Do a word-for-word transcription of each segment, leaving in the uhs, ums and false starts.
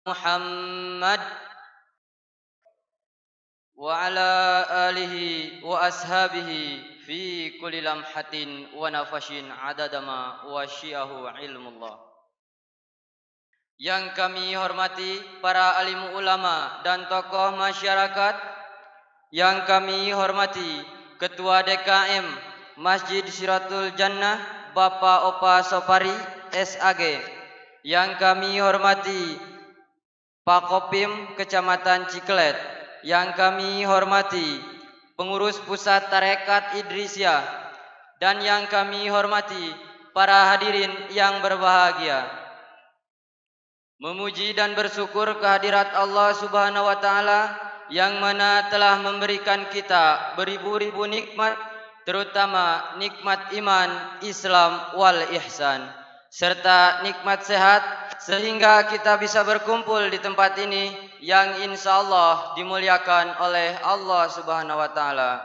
Muhammad wa ala alihi wa ashabihi fi kulli lamhatin wa nafashin adadama wa syiahu ilmullah. Yang kami hormati para alim ulama dan tokoh masyarakat, yang kami hormati Ketua D K M Masjid Siratul Jannah Bapak Opa Sopari S A G, yang kami hormati Pak Kopim Kecamatan Ciklet, yang kami hormati pengurus pusat Tarekat Idrisiah, dan yang kami hormati para hadirin yang berbahagia. Memuji dan bersyukur kehadirat Allah Subhanahu wa taala yang mana telah memberikan kita beribu-ribu nikmat, terutama nikmat iman, Islam wal ihsan, serta nikmat sehat sehingga kita bisa berkumpul di tempat ini yang insya Allah dimuliakan oleh Allah Subhanahu wa taala.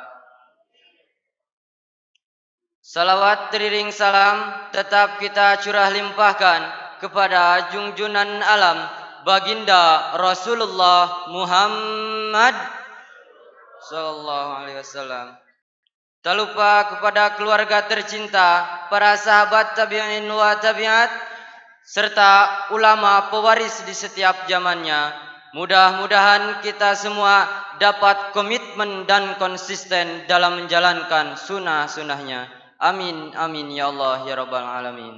Salawat teriring salam tetap kita curah limpahkan kepada junjunan alam baginda Rasulullah Muhammad sallallahu alaihi wasallam. Tak lupa kepada keluarga tercinta, para sahabat tabi'in wa tabi'at, serta ulama pewaris di setiap zamannya. Mudah-mudahan kita semua dapat komitmen dan konsisten dalam menjalankan sunnah-sunnahnya. Amin, amin, ya Allah, ya Rabbal Alamin.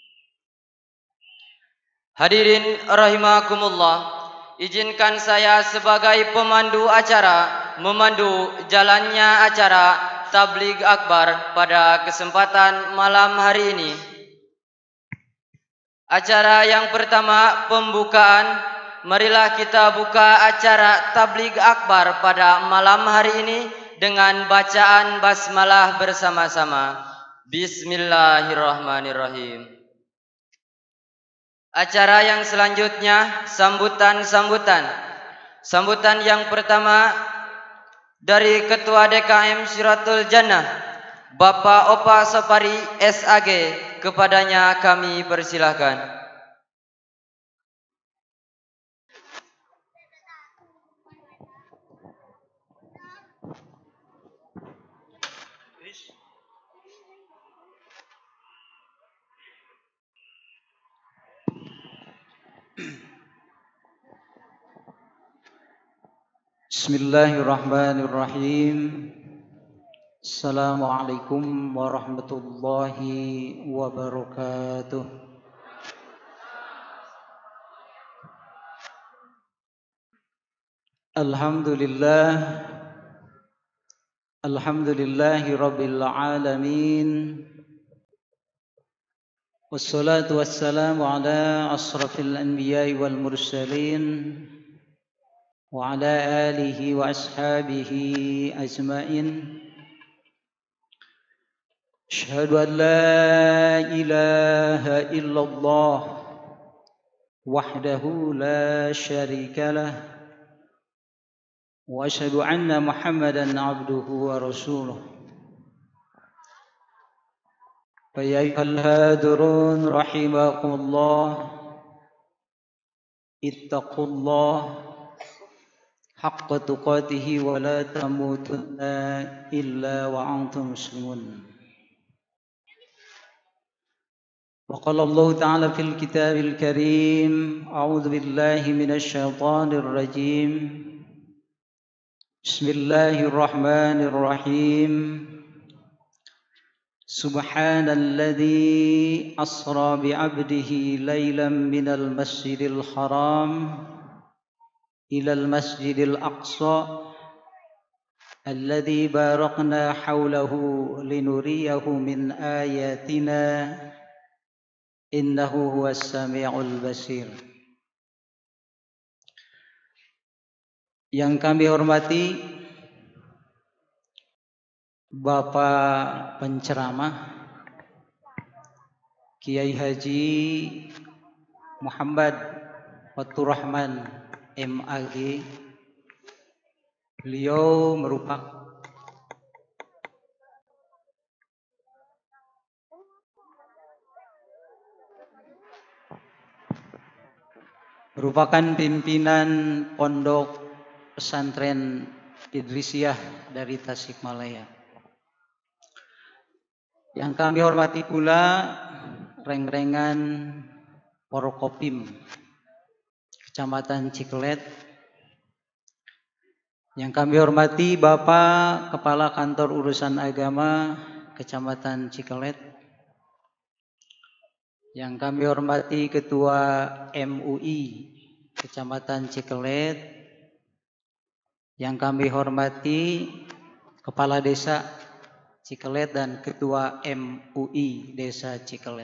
Hadirin rahimakumullah, izinkan saya sebagai pemandu acara memandu jalannya acara Tabligh Akbar pada kesempatan malam hari ini. Acara yang pertama, pembukaan. Marilah kita buka acara Tabligh Akbar pada malam hari ini dengan bacaan basmalah bersama-sama. Bismillahirrahmanirrahim. Acara yang selanjutnya, sambutan-sambutan. Sambutan yang pertama dari Ketua D K M Siratul Jannah Bapak Opa Sopari S A G, kepadanya kami persilahkan. Bismillahirrahmanirrahim. Assalamualaikum warahmatullahi wabarakatuh. Alhamdulillah. Alhamdulillahi rabbil alamin. Wassalatu wassalamu ala asrafil anbiya'i wal mursalin wa ala alihi wa ashabihi ajmain. Asyhadu an la ilaha illallah wahdahu la syarika lah wa asyhadu anna Muhammadan abduhu wa rasuluh. Fa ya ayyuhal hadirun rahimakumullah, ittaqullah haqqa tuqatih wa la tamutunna illa wa antum muslimun. Wa qala Allah ta'ala fil kitabil karim, a'udzu billahi minasy syaithanir rajim. Bismillahirrahmanirrahim. Subhanalladzi asra bi'abdihi laylan minal masjidil haram ilal masjidil aqsa alladzi barakna hawlahu linuriyahu min ayatina innahu huwas sami'ul basir. Yang kami hormati Bapak penceramah Kiai Haji Muhammad Faturrahman M A G. Beliau merupakan merupakan pimpinan Pondok Pesantren Idrisiyah dari Tasikmalaya. Yang kami hormati pula reng-rengan Porokopim Kecamatan Ciklet. Yang kami hormati Bapak Kepala Kantor Urusan Agama Kecamatan Ciklet. Yang kami hormati Ketua M U I Kecamatan Ciklet. Yang kami hormati Kepala Desa Ciklet dan Ketua M U I Desa Ciklet.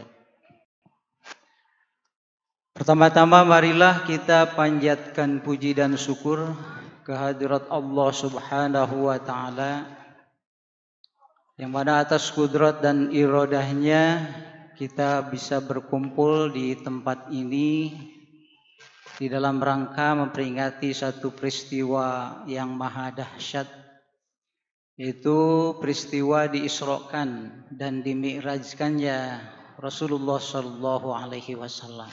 Pertama-tama marilah kita panjatkan puji dan syukur kehadirat Allah Subhanahu wa Ta'ala, yang mana atas kudrat dan iradahnya kita bisa berkumpul di tempat ini di dalam rangka memperingati satu peristiwa yang maha dahsyat, yaitu peristiwa diisrokan dan dimi'rajkannya Rasulullah Shallallahu Alaihi Wasallam.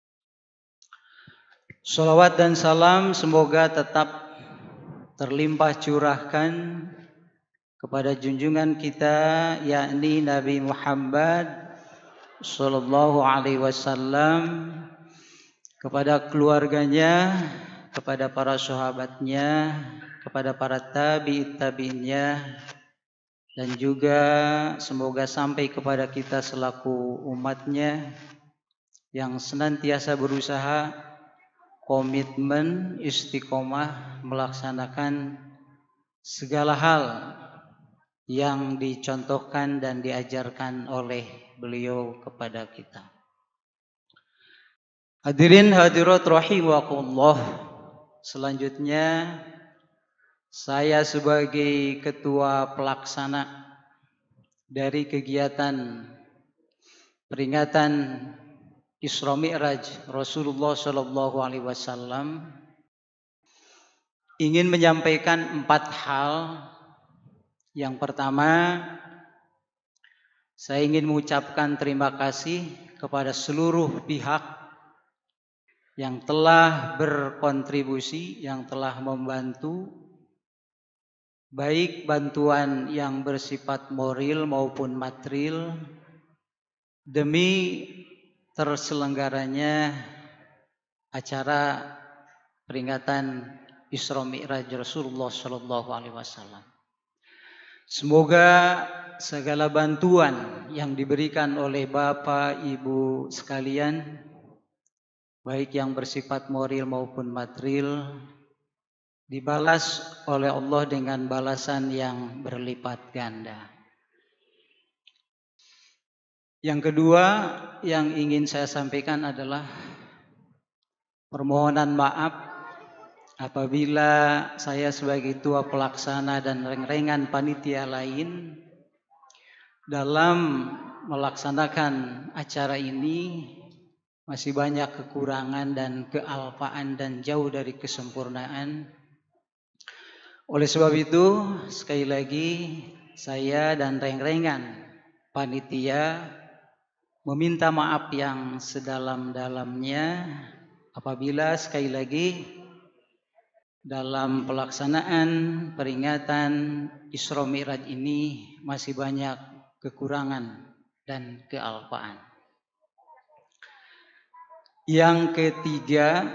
Salawat dan salam semoga tetap terlimpah curahkan kepada junjungan kita, yakni Nabi Muhammad Sallallahu Alaihi Wasallam, kepada keluarganya, kepada para sahabatnya, kepada para tabi'in tabi'innya, dan juga semoga sampai kepada kita selaku umatnya yang senantiasa berusaha komitmen istiqomah melaksanakan segala hal yang dicontohkan dan diajarkan oleh beliau kepada kita. Hadirin hadirat rahimakumullah, selanjutnya saya sebagai ketua pelaksana dari kegiatan peringatan Isra Mi'raj Rasulullah Shallallahu Alaihi Wasallam ingin menyampaikan empat hal. Yang pertama, saya ingin mengucapkan terima kasih kepada seluruh pihak yang telah berkontribusi, yang telah membantu, baik bantuan yang bersifat moral maupun material, demi terselenggaranya acara peringatan Isra Mi'raj Rasulullah Shallallahu Alaihi Wasallam. Semoga segala bantuan yang diberikan oleh Bapak Ibu sekalian, baik yang bersifat moral maupun material, dibalas oleh Allah dengan balasan yang berlipat ganda. Yang kedua yang ingin saya sampaikan adalah permohonan maaf apabila saya sebagai ketua pelaksana dan reng-rengan panitia lain dalam melaksanakan acara ini masih banyak kekurangan dan kealpaan dan jauh dari kesempurnaan. Oleh sebab itu, sekali lagi saya dan reng-rengan panitia meminta maaf yang sedalam-dalamnya apabila sekali lagi dalam pelaksanaan peringatan Isra Mi'raj ini masih banyak kekurangan dan kealpaan. Yang ketiga,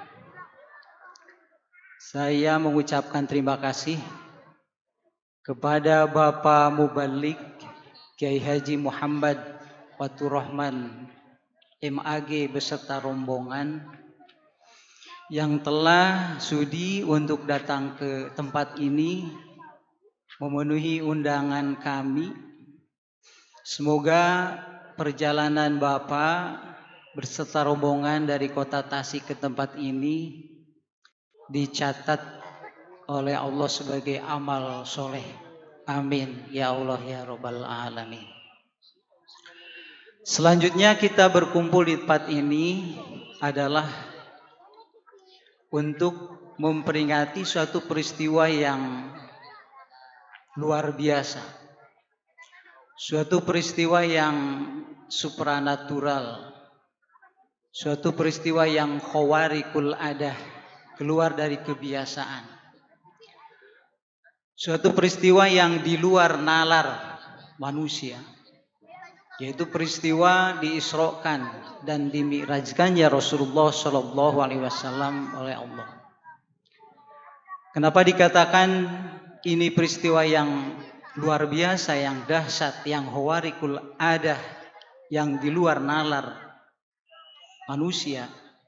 saya mengucapkan terima kasih kepada Bapak Mubalik Kiai Haji Muhammad Fatur Rahman M A G beserta rombongan yang telah sudi untuk datang ke tempat ini memenuhi undangan kami. Semoga perjalanan Bapak berserta rombongan dari kota Tasik ke tempat ini dicatat oleh Allah sebagai amal soleh. Amin ya Allah ya Rabbal Alamin. Selanjutnya kita berkumpul di tempat ini adalah untuk memperingati suatu peristiwa yang luar biasa, suatu peristiwa yang supranatural, suatu peristiwa yang khawarikul adah, keluar dari kebiasaan. Suatu peristiwa yang di luar nalar manusia, yaitu peristiwa diisrokan dan dimi'rajkannya Rasulullah Shallallahu Alaihi Wasallam oleh Allah. Kenapa dikatakan ini peristiwa yang luar biasa, yang dahsyat, yang khawarikul adah, yang di luar nalar manusia?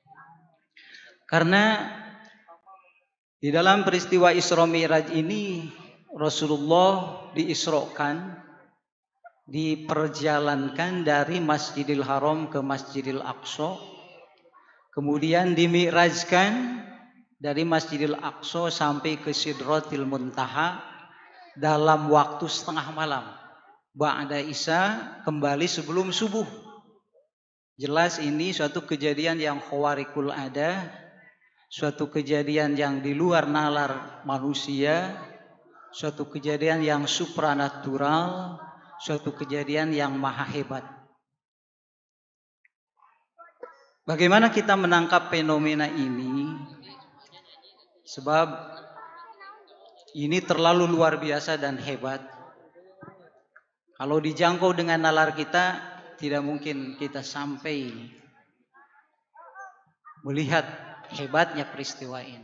Karena di dalam peristiwa Isra Mi'raj ini Rasulullah diisrokan, diperjalankan dari Masjidil Haram ke Masjidil Aqsa, kemudian dimi'rajkan dari Masjidil Aqsa sampai ke Sidratil Muntaha dalam waktu setengah malam. Ba'da Isya, kembali sebelum subuh. Jelas ini suatu kejadian yang khawarikul adah, suatu kejadian yang di luar nalar manusia, suatu kejadian yang supranatural, suatu kejadian yang maha hebat. Bagaimana kita menangkap fenomena ini? Sebab ini terlalu luar biasa dan hebat. Kalau dijangkau dengan nalar kita, tidak mungkin kita sampai melihat hebatnya peristiwa ini.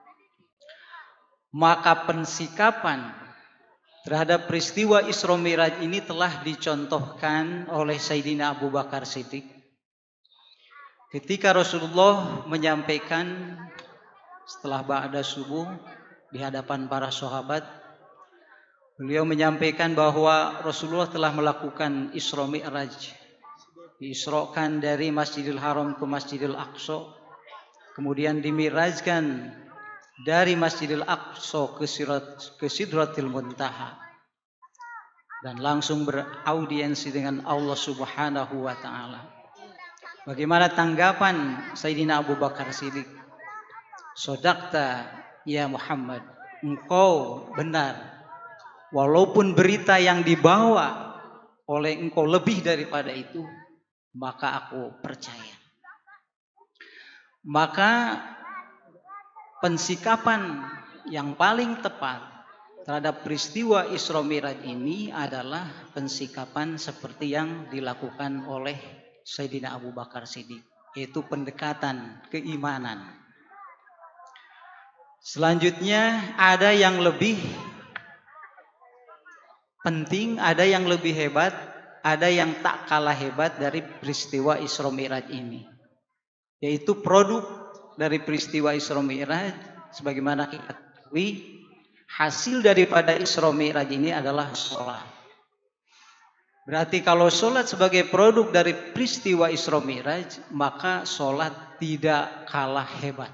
Maka pensikapan terhadap peristiwa Isra Mi'raj ini telah dicontohkan oleh Sayyidina Abu Bakar Siddiq. Ketika Rasulullah menyampaikan setelah ba'da subuh di hadapan para sahabat, beliau menyampaikan bahwa Rasulullah telah melakukan Isra Mi'raj, diisrokan dari Masjidil Haram ke Masjidil Aqsa, kemudian dimi'rajkan dari Masjidil Aqsa ke, Sirat, ke Sidratil Muntaha, dan langsung beraudiensi dengan Allah Subhanahu wa Ta'ala. Bagaimana tanggapan Sayyidina Abu Bakar Siddiq? Sodakta ya Muhammad, engkau benar, walaupun berita yang dibawa oleh engkau lebih daripada itu, maka aku percaya. Maka pensikapan yang paling tepat terhadap peristiwa Isra Mi'raj ini adalah pensikapan seperti yang dilakukan oleh Sayyidina Abu Bakar Siddiq, yaitu pendekatan keimanan. Selanjutnya ada yang lebih penting, ada yang lebih hebat, ada yang tak kalah hebat dari peristiwa Isra Mi'raj ini, yaitu produk dari peristiwa Isra Mi'raj. Sebagaimana kita ketahui, hasil daripada Isra Mi'raj ini adalah sholat. Berarti kalau sholat sebagai produk dari peristiwa Isra Mi'raj, maka sholat tidak kalah hebat.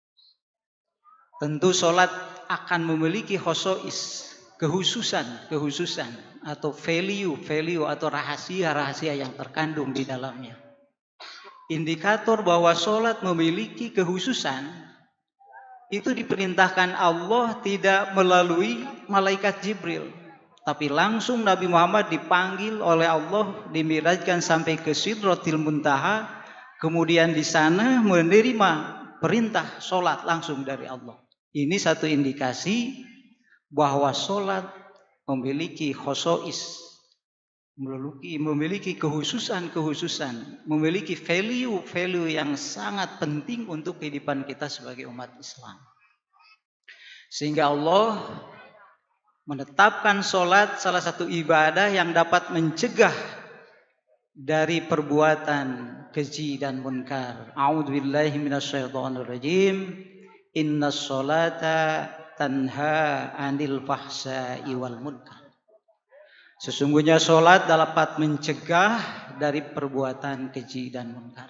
Tentu sholat akan memiliki khosois, kehususan, kehususan atau value, value atau rahasia-rahasia yang terkandung di dalamnya. Indikator bahwa sholat memiliki kehususan itu diperintahkan Allah tidak melalui malaikat Jibril, tapi langsung Nabi Muhammad dipanggil oleh Allah, dimirajkan sampai ke Sidratil Muntaha, kemudian di sana menerima perintah sholat langsung dari Allah. Ini satu indikasi bahwa sholat memiliki khosois, memiliki, memiliki kehususan-kehususan, memiliki value-value yang sangat penting untuk kehidupan kita sebagai umat Islam. Sehingga Allah menetapkan sholat salah satu ibadah yang dapat mencegah dari perbuatan keji dan munkar. A'udzubillahi minasyaitonirrajim. Innas sholata tanha 'anil fahsya'i wal munkar. Sesungguhnya sholat dapat mencegah dari perbuatan keji dan munkar.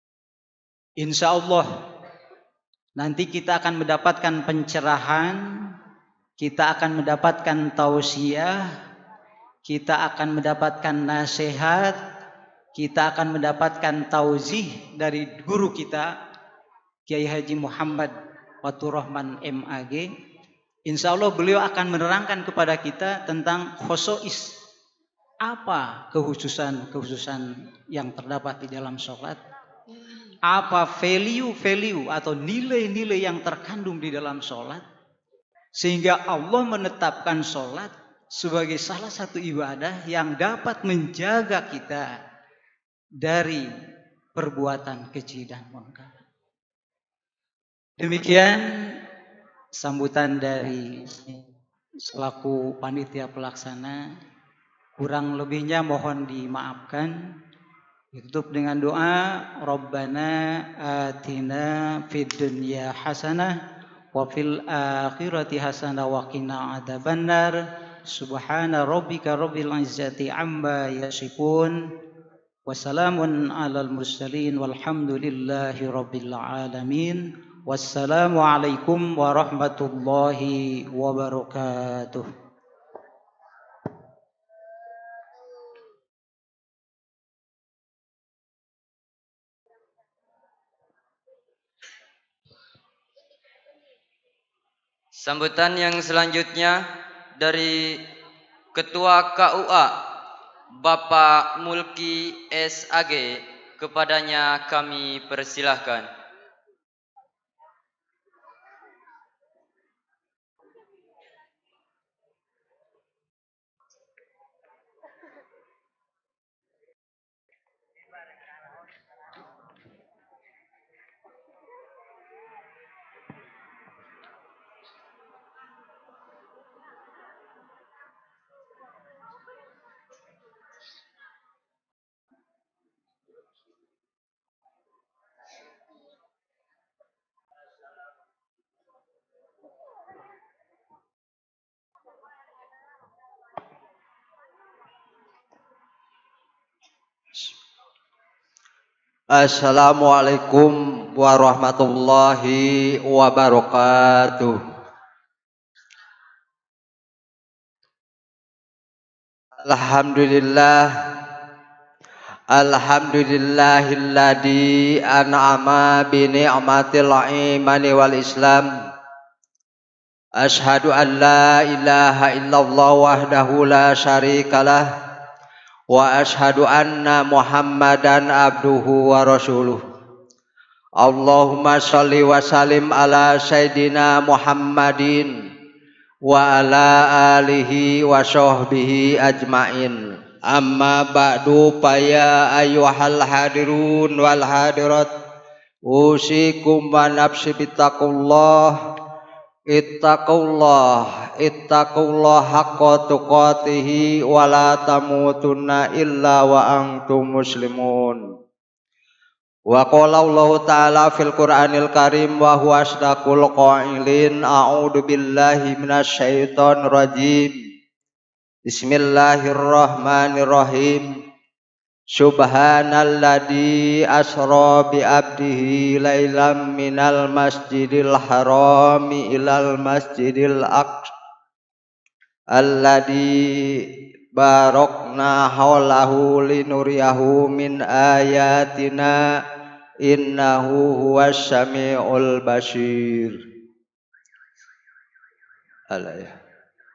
Insya Allah nanti kita akan mendapatkan pencerahan, kita akan mendapatkan tausiah, kita akan mendapatkan nasihat, kita akan mendapatkan tauzih dari guru kita Kiai Haji Muhammad Fatur Rahman M A G. Insya Allah beliau akan menerangkan kepada kita tentang khosois, apa kehususan-kehususan yang terdapat di dalam sholat, apa value-value atau nilai-nilai yang terkandung di dalam sholat, sehingga Allah menetapkan sholat sebagai salah satu ibadah yang dapat menjaga kita dari perbuatan keji dan munkar. Demikian sambutan dari selaku panitia pelaksana. Kurang lebihnya mohon dimaafkan. Ditutup dengan doa, Rabbana atina fid dunya hasanah wa fil akhirati hasanah wa qina adzabannar. Subhana rabbika rabbil izzati amma yasifun. Wassalamun alal mursalin walhamdulillahi rabbil alamin. Wassalamualaikum warahmatullahi wabarakatuh. Sambutan yang selanjutnya dari Ketua K U A Bapak Mulki S A G, kepadanya kami persilahkan. Assalamualaikum warahmatullahi wabarakatuh. Alhamdulillah, alhamdulillahilladzi an'ama bi ni'matil imani wal islam. Ashhadu an la ilaha illallah wahdahu la syarikalah wa ashhadu anna Muhammadan abduhu wa rasuluh. Allahumma shalli wa sallim ala sayyidina Muhammadin wa ala alihi wa sahbihi ajmain. Amma ba'du, ya ayyuhal hadirun wal hadirat, usikum wa nafsi bittaqullah. Ittaqullah, ittaqullah haqqa tuqatihi wa la tamutunna illa wa antum muslimun. Wa qala Allah ta'ala fil Qur'anil Karim wa huwa asdaqul qailin. A'udzu billahi minasy syaithanir rajim. Bismillahirrahmanirrahim. Subhanalladzi asra bi abdihi lailam minal masjidil harami ilal masjidil aqsa alladzi barakna haulahu linuriyahu min ayatina innahu huwas samiul basir. Alayah.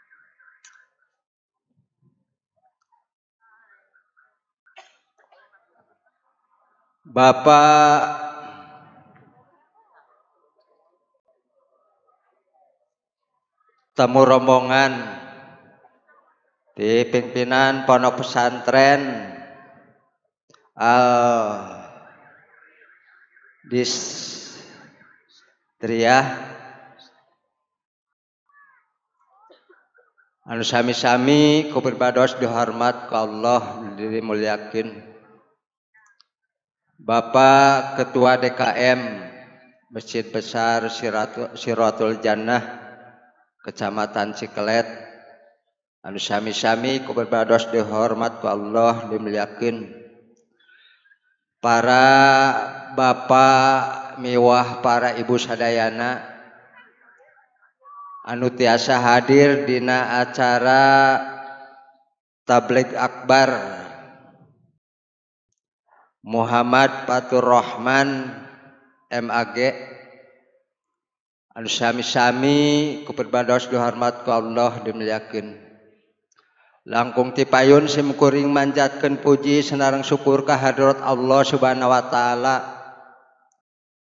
Bapak tamu rombongan di pimpinan Pondok Pesantren Al Distriyah, anu sami-sami kuperbados dihormat ka Allah dimuliakeun. Bapak Ketua D K M Masjid Besar Siratul Jannah Kecamatan Cikelet, anu sami-sami kuperbados dihormat ku Allah dimuliakeun. Para bapak miwah para ibu sadayana anu tiasa hadir dina acara tabligh akbar Muhammad Fatur Rahman M A G, anu sami-sami kuperbados dihormat ku Allah dimuliakeun. Langkung tipayun simkuring manjatkeun puji senareng syukur ka hadrat Allah Subhanahu wa taala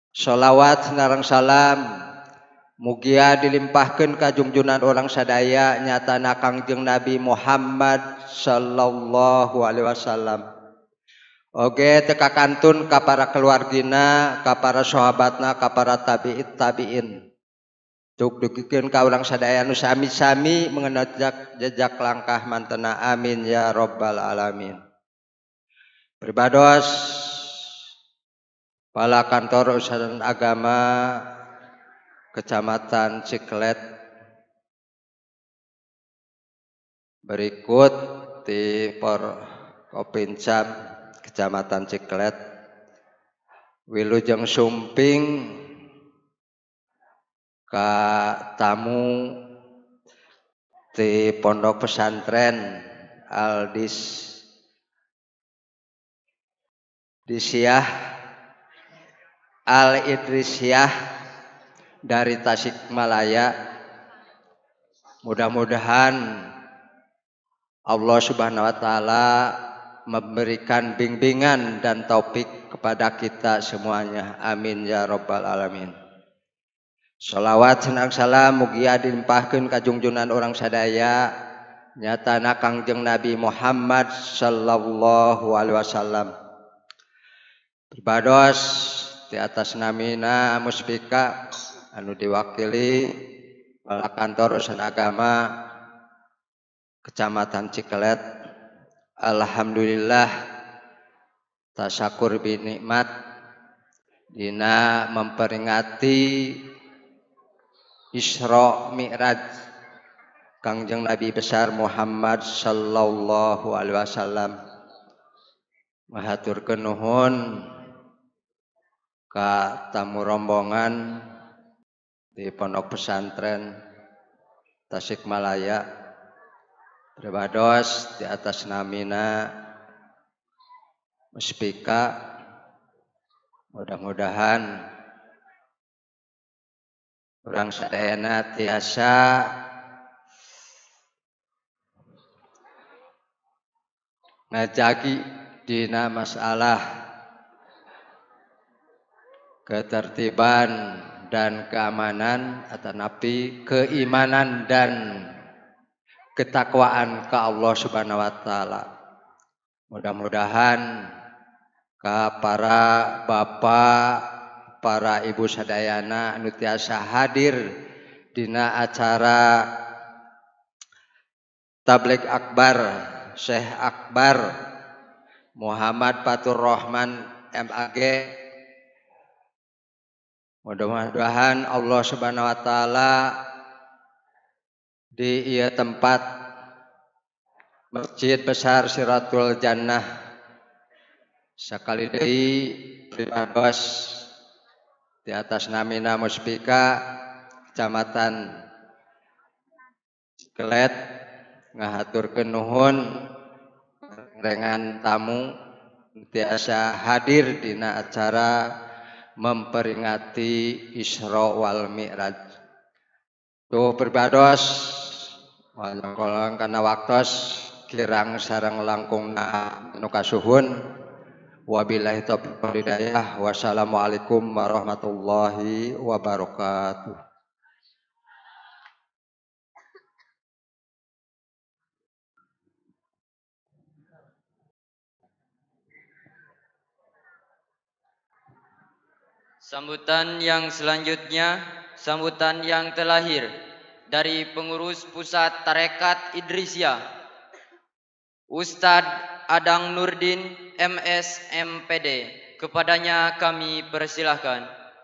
Sholawat narang salam mugia dilimpahkan ka junjunan orang sadaya nyatana Kangjeng Nabi Muhammad sallallahu alaihi wasallam. Oge teka kantun ka para keluargina, ka para sahabatna, ka para tabi'it tabi'in. Tuk dugikeun ka urang sadaya nu sami-sami mengenal jejak, jejak langkah mantena. Amin ya rabbal alamin. Pribados Kepala Kantor Urusan Agama Kecamatan Ciklet berikut di Provinsi Kecamatan Ciklet Wilujeng Sumping ka tamu di Pondok Pesantren Aldis Disiah Al Idrisiyah dari Tasikmalaya. Mudah-mudahan Allah Subhanahu wa taala memberikan bimbingan dan taufik kepada kita semuanya. Amin ya rabbal alamin. Shalawat senang salam mugia dilimpahkeun ka junjunan orang sadaya nyatana Kangjeng Nabi Muhammad sallallahu alaihi wasallam. Pribados di atas namina muspika anu diwakili Kepala Kantor Urusan Agama Kecamatan Ciklet, alhamdulillah tasyakur binikmat dina memperingati Isra Mi'raj Kangjeng Nabi besar Muhammad sallallahu alaihi wasallam. Mahaturkeun nuhun ka tamu rombongan di Pondok Pesantren Tasikmalaya. Pribados di atas namina muspika mudah-mudahan urang sadayana tiasa ngajagi dina masalah ketertiban dan keamanan atau napi keimanan dan ketakwaan ke Allah Subhanahu wa taala. Mudah-mudahan ka para bapak, para ibu sadayana anu tiasa hadir dina acara Tabligh Akbar Syekh Akbar Muhammad Fatur Rahman M A G. Mudah-mudahan Allah Subhanahu wa taala di ieu tempat Masjid Besar Siratul Jannah sakali deui pribados di atas namina muspika Kecamatan Ciklet ngahaturkeun nuhun dengan tamu tiasa hadir dina acara memperingati Isra wal Mi'raj. Tuh pribados walangkolang kana waktos kirang sareng langkungna anu kasuhun. Wabillahi taufiq wal hidayah. Wassalamualaikum warahmatullahi wabarakatuh. Sambutan yang selanjutnya, sambutan yang terlahir dari pengurus pusat Tarekat Idrisiyah, Ustadz Adang Nurdin M S M P D. Kepadanya kami persilahkan.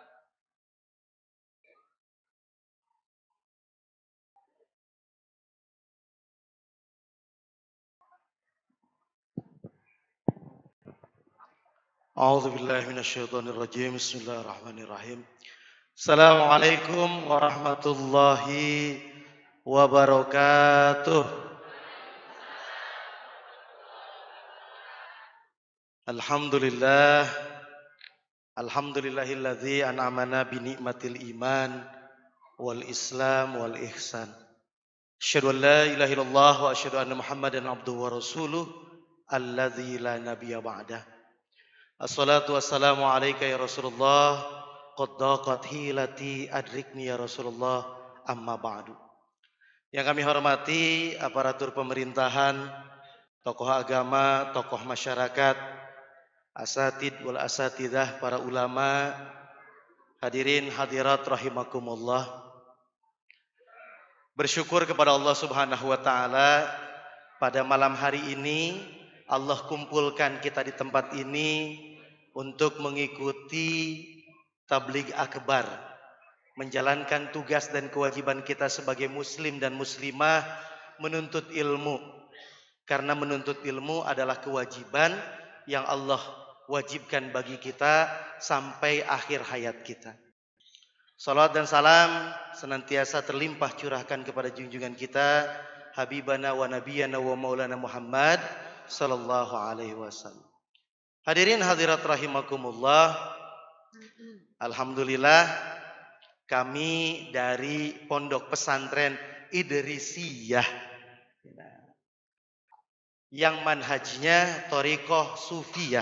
A'udzu billahi minasyaitonir rajim. Bismillahirrahmanirrahim. Assalamualaikum warahmatullahi wabarakatuh. Alhamdulillah. Alhamdulillahilladzi an'amana bi ni'matil iman wal islam wal ihsan. Asyhadu an la ilaha illallah wa asyhadu anna Muhammadan abduhu wa rasuluh alladzi la nabiyya ba'dah. Assalatu wassalamu alayka ya Rasulullah qad daqat hilati adrikni ya Rasulullah amma ba'du. Yang kami hormati aparatur pemerintahan, tokoh agama, tokoh masyarakat, asatid wal asatidah, para ulama, hadirin hadirat rahimakumullah. Bersyukur kepada Allah Subhanahu wa taala, pada malam hari ini Allah kumpulkan kita di tempat ini untuk mengikuti tabligh akbar, menjalankan tugas dan kewajiban kita sebagai muslim dan muslimah, menuntut ilmu. Karena menuntut ilmu adalah kewajiban yang Allah wajibkan bagi kita sampai akhir hayat kita. Salawat dan salam senantiasa terlimpah curahkan kepada junjungan kita, Habibana wa Nabiyana wa Maulana Muhammad sallallahu alaihi wasallam. Hadirin hadirat rahimakumullah. Alhamdulillah, kami dari Pondok Pesantren Idrisiyah yang manhajnya thariqah sufiyah.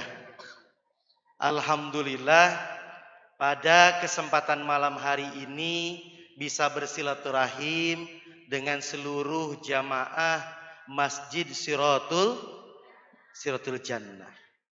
Alhamdulillah, pada kesempatan malam hari ini bisa bersilaturahim dengan seluruh jamaah Masjid Siratul Siratul Jannah.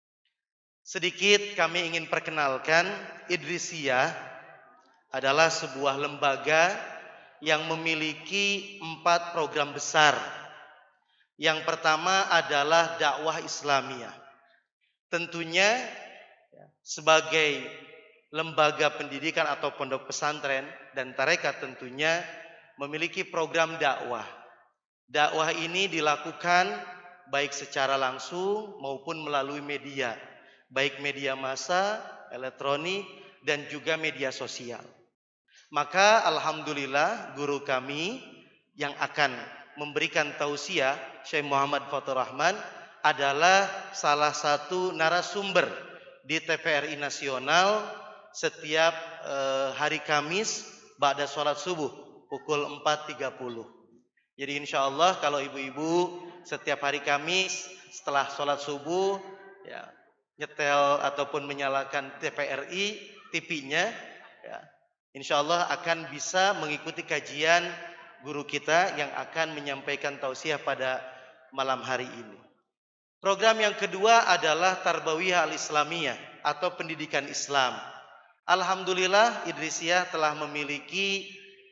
Sedikit kami ingin perkenalkan, Idrisiyah adalah sebuah lembaga yang memiliki empat program besar. Yang pertama adalah dakwah Islamiyah. Tentunya sebagai lembaga pendidikan atau pondok pesantren dan tarekat tentunya memiliki program dakwah. Dakwah ini dilakukan baik secara langsung maupun melalui media, baik media massa, elektronik, dan juga media sosial. Maka alhamdulillah guru kami yang akan memberikan tausiah, Syekh Muhammad Fathur Rahman, adalah salah satu narasumber di T V R I Nasional setiap eh, hari Kamis ba'da sholat subuh pukul empat tiga puluh. Jadi insya Allah kalau ibu-ibu setiap hari Kamis setelah sholat subuh ya, nyetel ataupun menyalakan T V R I T V-nya, ya, insya Allah akan bisa mengikuti kajian guru kita yang akan menyampaikan tausiah pada malam hari ini. Program yang kedua adalah Tarbawiyah Al-Islamiyah atau pendidikan Islam. Alhamdulillah, Idrisiyah telah memiliki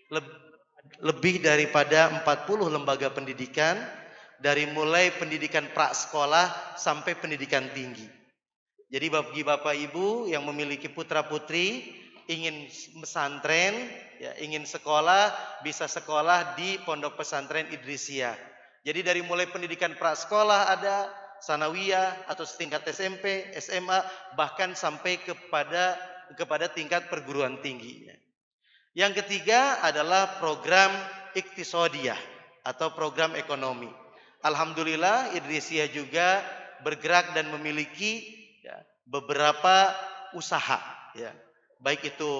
lebih daripada empat puluh lembaga pendidikan, dari mulai pendidikan prasekolah sampai pendidikan tinggi. Jadi bagi Bapak Ibu yang memiliki putra-putri ingin pesantren, ya, ingin sekolah, bisa sekolah di Pondok Pesantren Idrisiyah. Jadi dari mulai pendidikan prasekolah ada, sanawiyah atau setingkat S M P, S M A, bahkan sampai kepada kepada tingkat perguruan tinggi. Yang ketiga adalah program iktisodiyah atau program ekonomi. Alhamdulillah, Idrisiyah juga bergerak dan memiliki ya, beberapa usaha, ya, baik itu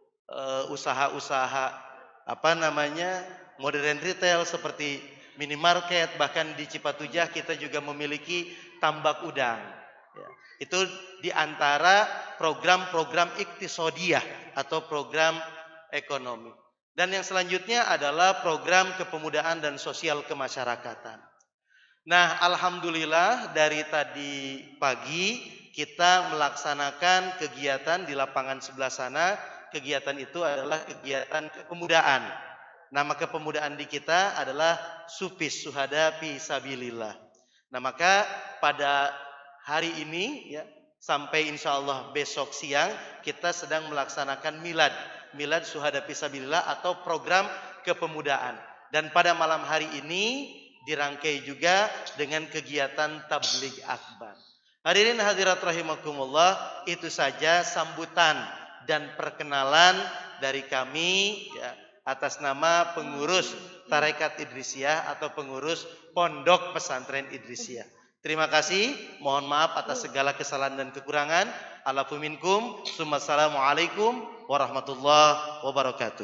usaha-usaha uh, apa namanya modern retail seperti minimarket, bahkan di Cipatujah kita juga memiliki tambak udang. Ya, itu diantara program-program iktisodiyah atau program ekonomi. Dan yang selanjutnya adalah program kepemudaan dan sosial kemasyarakatan. Nah, alhamdulillah dari tadi pagi kita melaksanakan kegiatan di lapangan sebelah sana. Kegiatan itu adalah kegiatan kepemudaan. Nama kepemudaan di kita adalah Supis Suhada Fi Sabilillah. Nah, maka pada hari ini ya, sampai insya Allah besok siang kita sedang melaksanakan milad. Milad Suhada Fi Sabilillah atau program kepemudaan. Dan pada malam hari ini dirangkai juga dengan kegiatan tabligh akbar. Hadirin hadirat rahimakumullah, itu saja sambutan dan perkenalan dari kami ya, atas nama pengurus Tarekat Idrisiyah atau pengurus Pondok Pesantren Idrisiyah. Terima kasih, mohon maaf atas segala kesalahan dan kekurangan. Alafu minkum, Assalamualaikum warahmatullahi wabarakatuh.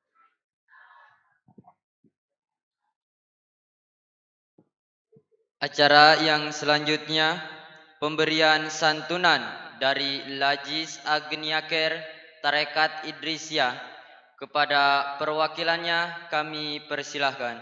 Acara yang selanjutnya pemberian santunan dari Lajis Agniaker Tarekat Idrisiyah. Kepada perwakilannya kami persilahkan.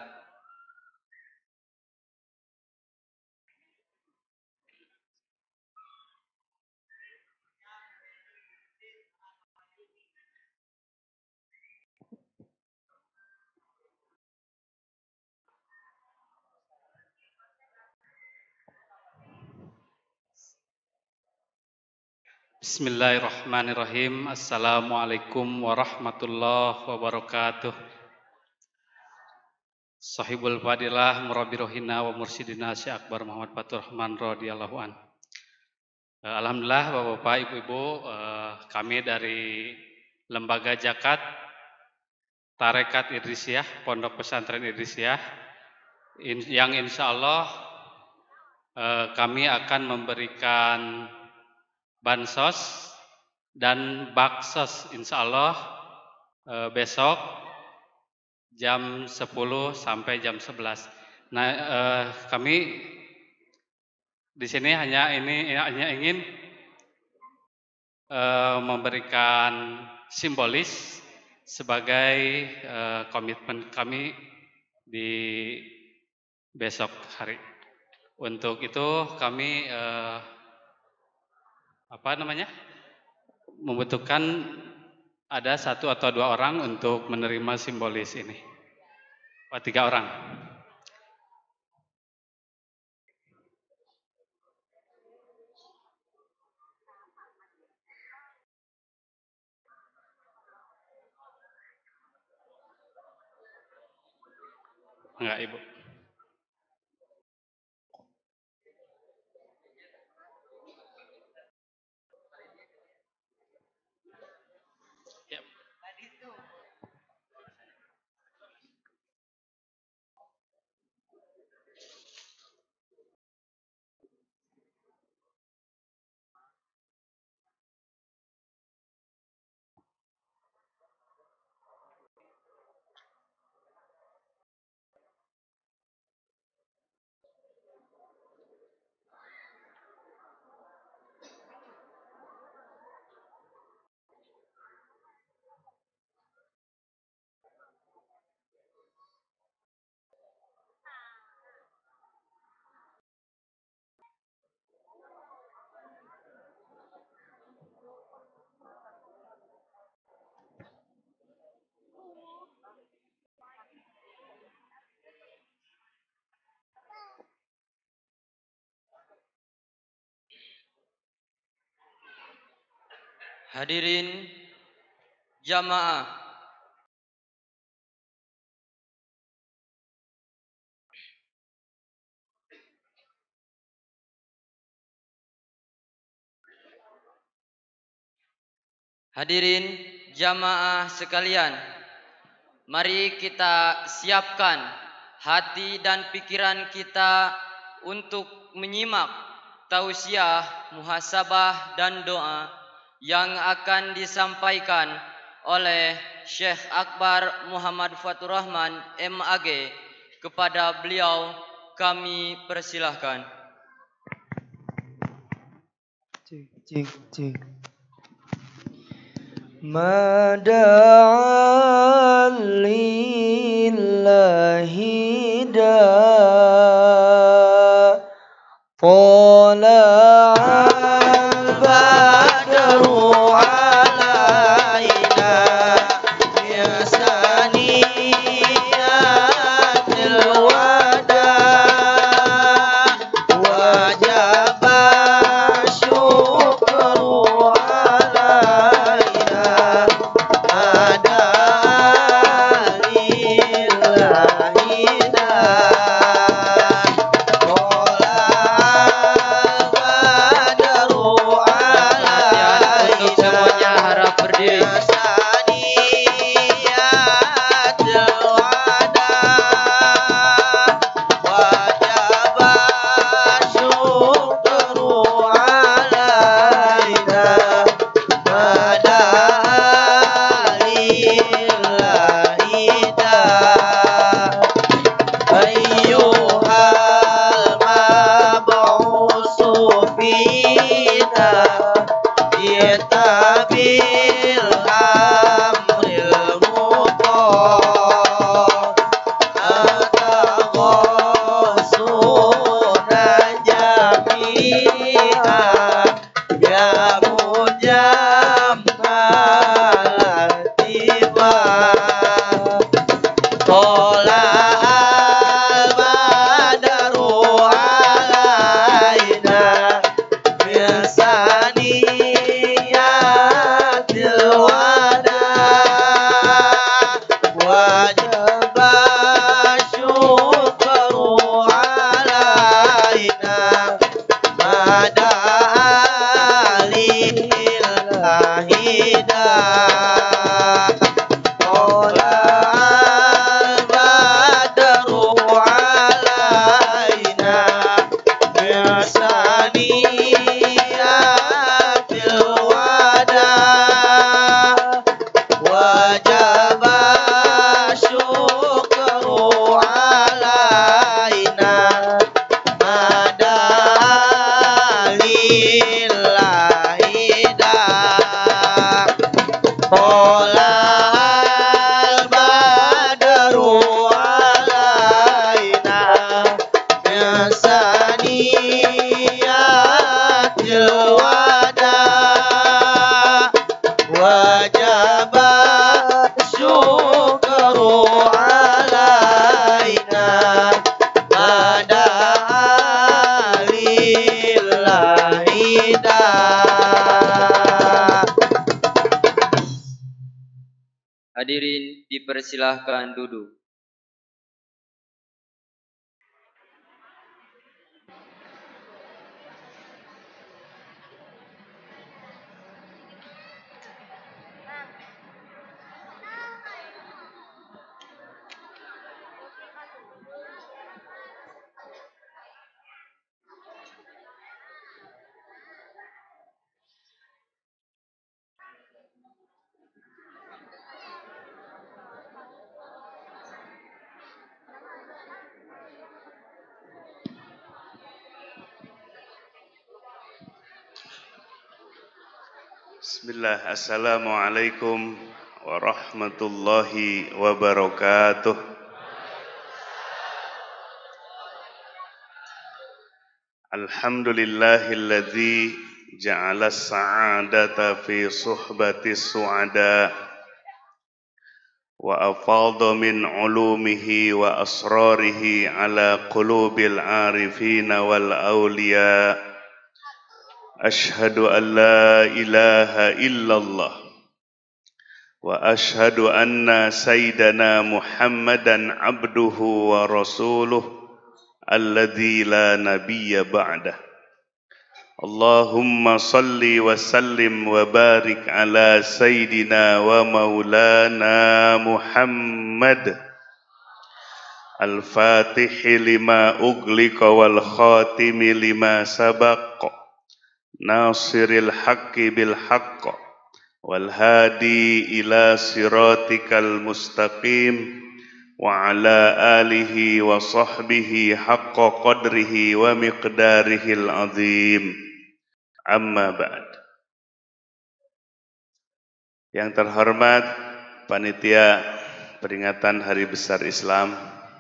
Bismillahirrahmanirrahim. Assalamualaikum warahmatullahi wabarakatuh. Sahibul fadilah murabbi rohina wa mursyidina Syekh Akbar Muhammad Fatur Rahman radhiyallahu an. Alhamdulillah Bapak-bapak, Ibu-ibu, kami dari Lembaga Zakat Tarekat Idrisiyah, Pondok Pesantren Idrisiyah, yang insya Allah kami akan memberikan bansos dan baksos insya Allah e, besok jam sepuluh sampai jam sebelas. Nah, e, kami di sini hanya ini hanya ingin e, memberikan simbolis sebagai e, komitmen kami di besok hari. Untuk itu kami e, apa namanya membutuhkan ada satu atau dua orang untuk menerima simbolis ini. Oh, tiga orang. Enggak, Ibu. Hadirin jamaah, hadirin jamaah sekalian, mari kita siapkan hati dan pikiran kita untuk menyimak tausiah, muhasabah dan doa yang akan disampaikan oleh Syekh Akbar Muhammad Fatur Rahman M A G. Kepada beliau kami persilahkan. Cik, cik, cik. Mada'an lillahi da' Tala'al badru alaina Biasaniyatil wada' Wajaba syukru alaina Mada'an lillahi da' Kita bil lahida Ola al-badaru alaina Biasaniyatil wada Wajaba syukru alaina Madalillahida Ola al-badaru alaina Biasaniyatil wada Wajaba syukru alaina Madalillahida Hadirin dipersilahkan duduk. Bismillah, Assalamualaikum warahmatullahi wabarakatuh. Alhamdulillahilladzi ja'ala as-sa'adata fi suhbati su'ada wa afadha min ulumihi wa asrarihi ala qulubil arifina wal awliya. Ashhadu an la ilaha illallah wa ashhadu anna sayyidana Muhammadan abduhu wa rasuluh alladzi la nabiyya ba'dah. Allahumma salli wa sallim wa barik ala sayyidina wa maulana Muhammad al-fatihi lima ughliqa wal khatimi lima sabaq nasiril haqqi bil haqq wal hadi ila siratikal mustaqim wa ala alihi wa sahbihi haqqa qadrihi wa miqdarihil azim. Amma ba'd. Yang terhormat panitia peringatan Hari Besar Islam,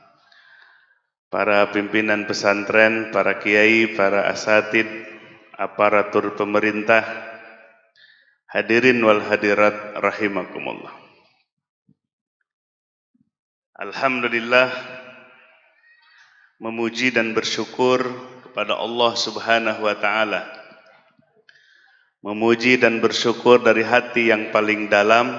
para pimpinan pesantren, para kiai, para asatid, aparatur pemerintah, hadirin wal hadirat rahimakumullah. Alhamdulillah, memuji dan bersyukur kepada Allah Subhanahu wa taala. Memuji dan bersyukur dari hati yang paling dalam,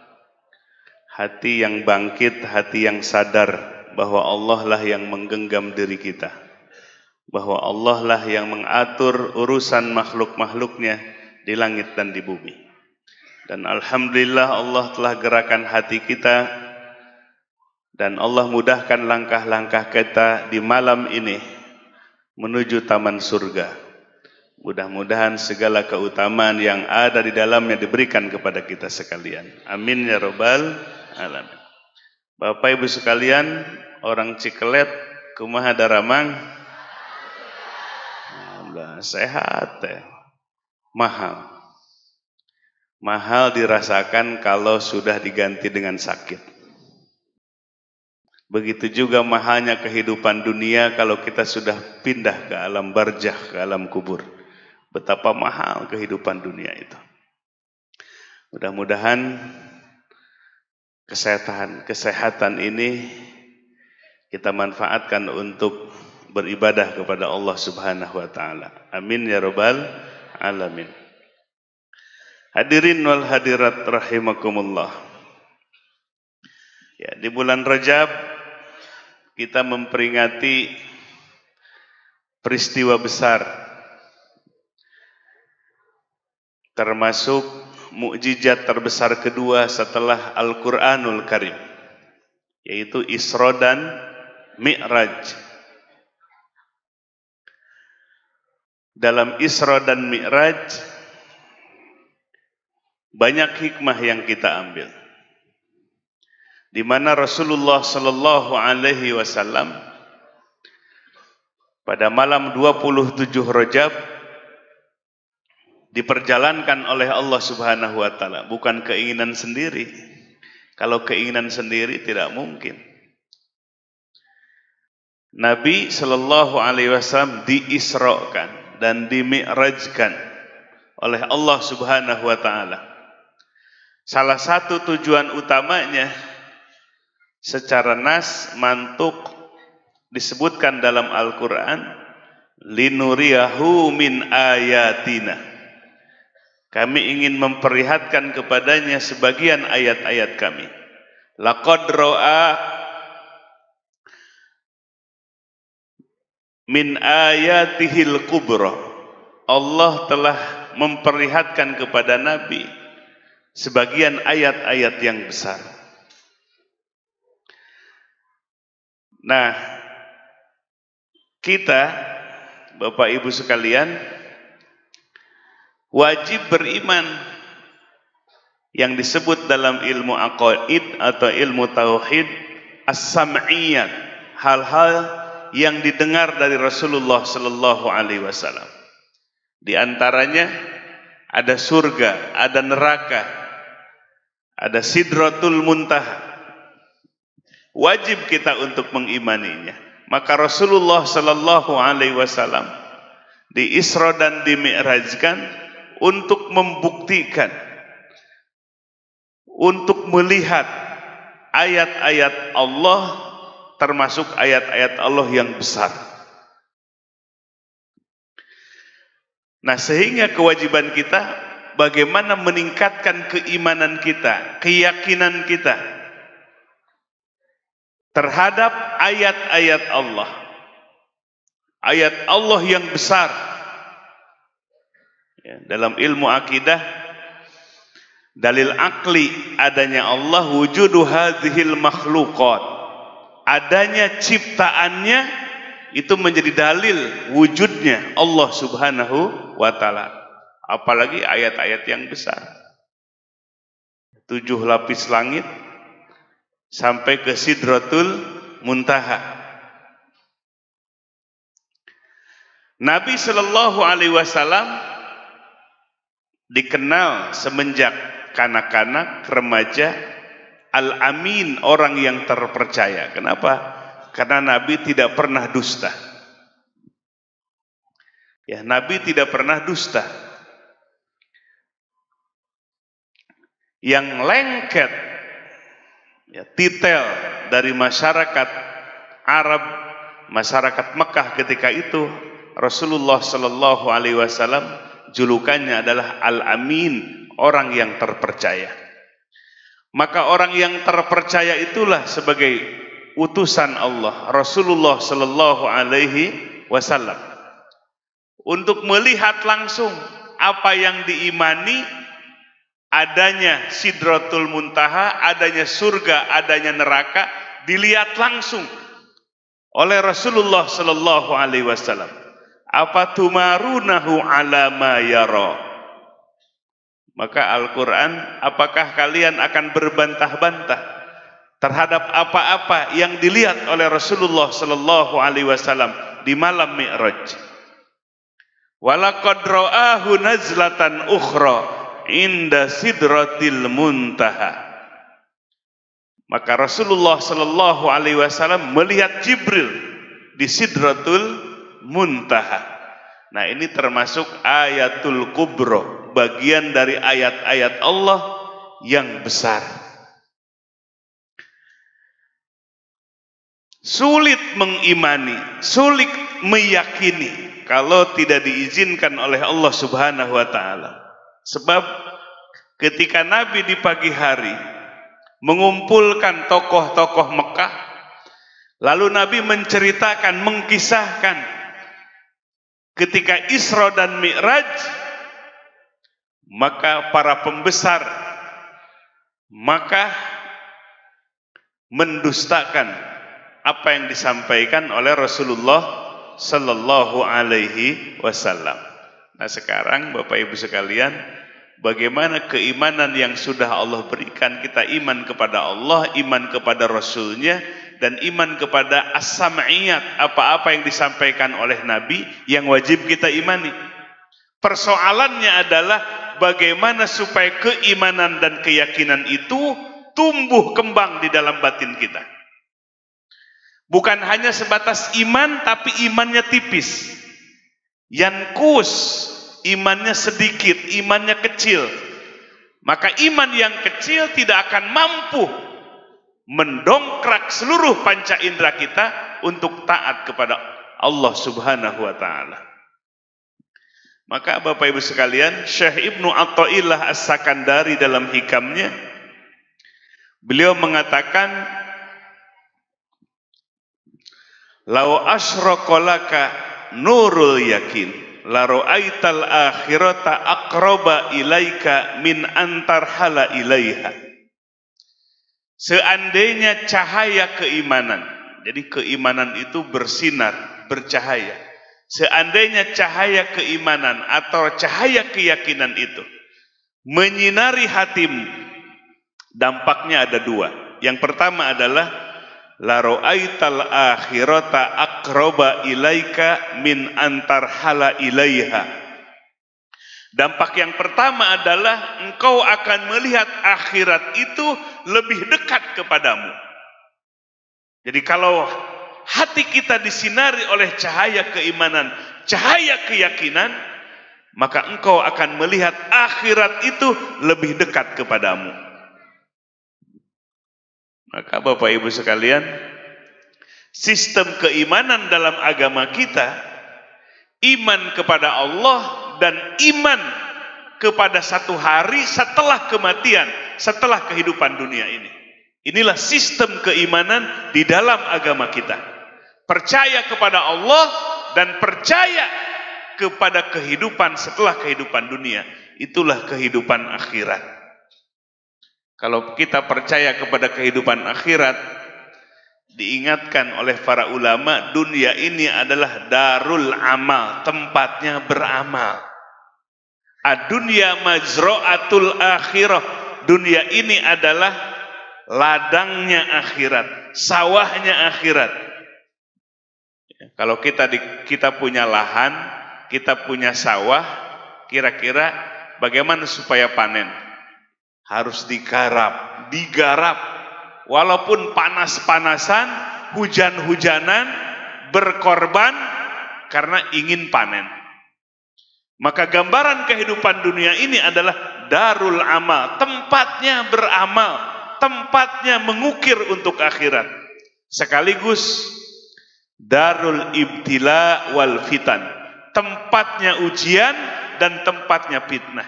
hati yang bangkit, hati yang sadar bahwa Allah lah yang menggenggam diri kita, bahwa Allah lah yang mengatur urusan makhluk-makhluknya di langit dan di bumi. Dan alhamdulillah Allah telah gerakan hati kita dan Allah mudahkan langkah-langkah kita di malam ini menuju taman surga. Mudah-mudahan segala keutamaan yang ada di dalamnya diberikan kepada kita sekalian. Amin ya rabbal alamin. Bapak Ibu sekalian, orang Cikelet kumaha daramang? Sehat ya. Mahal. Mahal dirasakan kalau sudah diganti dengan sakit. Begitu juga mahalnya kehidupan dunia kalau kita sudah pindah ke alam barzakh, ke alam kubur. Betapa mahal kehidupan dunia itu. Mudah-mudahan kesehatan kesehatan ini kita manfaatkan untuk beribadah kepada Allah Subhanahu wa taala. Amin ya rabbal alamin. Hadirin wal hadirat rahimakumullah. Ya, di bulan Rajab kita memperingati peristiwa besar, termasuk mukjizat terbesar kedua setelah Al-Qur'anul Karim, yaitu Isra dan Mi'raj. Dalam Isra dan Mi'raj banyak hikmah yang kita ambil, di mana Rasulullah Sallallahu Alaihi Wasallam pada malam dua puluh tujuh Rajab diperjalankan oleh Allah Subhanahu wa taala, bukan keinginan sendiri. Kalau keinginan sendiri tidak mungkin. Nabi Sallallahu Alaihi Wasallam diisrakan dan dimi'rajkan oleh Allah Subhanahu wa taala. Salah satu tujuan utamanya secara nas mantuk disebutkan dalam Al-Qur'an, linuriyahu min ayatina. Kami ingin memperlihatkan kepadanya sebagian ayat-ayat kami. Laqad ra'a min ayatihil kubra. Allah telah memperlihatkan kepada Nabi sebagian ayat-ayat yang besar. Nah, kita Bapak Ibu sekalian wajib beriman yang disebut dalam ilmu aqaid atau ilmu tauhid as-sam'iyat, hal-hal yang didengar dari Rasulullah Sallallahu Alaihi Wasallam. Di antaranya ada surga, ada neraka, ada Sidratul Muntaha. Wajib kita untuk mengimaninya. Maka Rasulullah Sallallahu Alaihi Wasallam di Isra dan dimi'rajkan untuk membuktikan, untuk melihat ayat-ayat Allah, termasuk ayat-ayat Allah yang besar. Nah, sehingga kewajiban kita bagaimana meningkatkan keimanan kita, keyakinan kita terhadap ayat-ayat Allah. Ayat Allah yang besar. Ya, dalam ilmu akidah, dalil akli adanya Allah, wujudu hadhil makhluqat, adanya ciptaannya itu menjadi dalil wujudnya Allah Subhanahu wa taala. Apalagi ayat-ayat yang besar, tujuh lapis langit sampai ke Sidratul Muntaha. Nabi Sallallahu Alaihi Wasallam dikenal semenjak kanak-kanak, remaja, al-amin, orang yang terpercaya. Kenapa? Karena Nabi tidak pernah dusta. Ya, Nabi tidak pernah dusta. Yang lengket, ya, titel dari masyarakat Arab, masyarakat Mekah ketika itu, Rasulullah Sallallahu Alaihi Wasallam julukannya adalah Al-Amin, orang yang terpercaya. Maka orang yang terpercaya itulah sebagai utusan Allah, Rasulullah Sallallahu Alaihi Wasallam, untuk melihat langsung apa yang diimani, adanya Sidratul Muntaha, adanya surga, adanya neraka, dilihat langsung oleh Rasulullah Sallallahu Alaihi Wasallam. Apa tumarunahu ala ma yara? Maka Al-Quran, apakah kalian akan berbantah-bantah terhadap apa-apa yang dilihat oleh Rasulullah Sallallahu Alaihi Wasallam di malam Mi'raj? Walaqad ra'ahu nazlatan ukhra inda Sidratil Muntaha. Maka Rasulullah Sallallahu Alaihi Wasallam melihat Jibril di Sidratul Muntaha. Nah, ini termasuk ayatul kubro, bagian dari ayat-ayat Allah yang besar. Sulit mengimani, sulit meyakini kalau tidak diizinkan oleh Allah Subhanahu wa taala. Sebab ketika Nabi di pagi hari mengumpulkan tokoh-tokoh Mekah, lalu Nabi menceritakan, mengkisahkan ketika Isra dan Mi'raj, maka para pembesar maka mendustakan apa yang disampaikan oleh Rasulullah sallallahu alaihi wasallam. Nah, sekarang Bapak Ibu sekalian, bagaimana keimanan yang sudah Allah berikan? Kita iman kepada Allah, iman kepada Rasulnya, dan iman kepada as-sam'iyat, apa-apa yang disampaikan oleh Nabi yang wajib kita imani. Persoalannya adalah bagaimana supaya keimanan dan keyakinan itu tumbuh kembang di dalam batin kita. Bukan hanya sebatas iman, tapi imannya tipis. Yankus, imannya sedikit, imannya kecil. Maka iman yang kecil tidak akan mampu mendongkrak seluruh panca indera kita untuk taat kepada Allah Subhanahu wa taala. Maka Bapak Ibu sekalian, Syekh Ibnu Athaillah As-Sakandari dalam hikamnya, beliau mengatakan, "Lau asyraka laka nurul yakin, la ra'aital akhirata aqraba ilaika min antarhala ilaiha." Seandainya cahaya keimanan, jadi keimanan itu bersinar, bercahaya. Seandainya cahaya keimanan atau cahaya keyakinan itu menyinari hatimu, dampaknya ada dua. Yang pertama adalah la ra'aital akhirata aqraba ilaika min antarhala ilaiha. Dampak yang pertama adalah engkau akan melihat akhirat itu lebih dekat kepadamu. Jadi kalau hati kita disinari oleh cahaya keimanan, cahaya keyakinan, maka engkau akan melihat akhirat itu lebih dekat kepadamu. Maka Bapak Ibu sekalian, sistem keimanan dalam agama kita, iman kepada Allah dan iman kepada satu hari setelah kematian, setelah kehidupan dunia ini. Inilah sistem keimanan di dalam agama kita. Percaya kepada Allah dan percaya kepada kehidupan setelah kehidupan dunia. Itulah kehidupan akhirat. Kalau kita percaya kepada kehidupan akhirat, diingatkan oleh para ulama, dunia ini adalah darul amal, tempatnya beramal. Ad-dunya majra'atul akhirah, dunia ini adalah ladangnya akhirat, sawahnya akhirat. Kalau kita di, kita punya lahan, kita punya sawah, kira-kira bagaimana supaya panen? Harus digarap, digarap. Walaupun panas-panasan, hujan-hujanan, berkorban karena ingin panen. Maka gambaran kehidupan dunia ini adalah darul amal, tempatnya beramal, tempatnya mengukir untuk akhirat. Sekaligus darul ibtila wal fitan, tempatnya ujian dan tempatnya fitnah.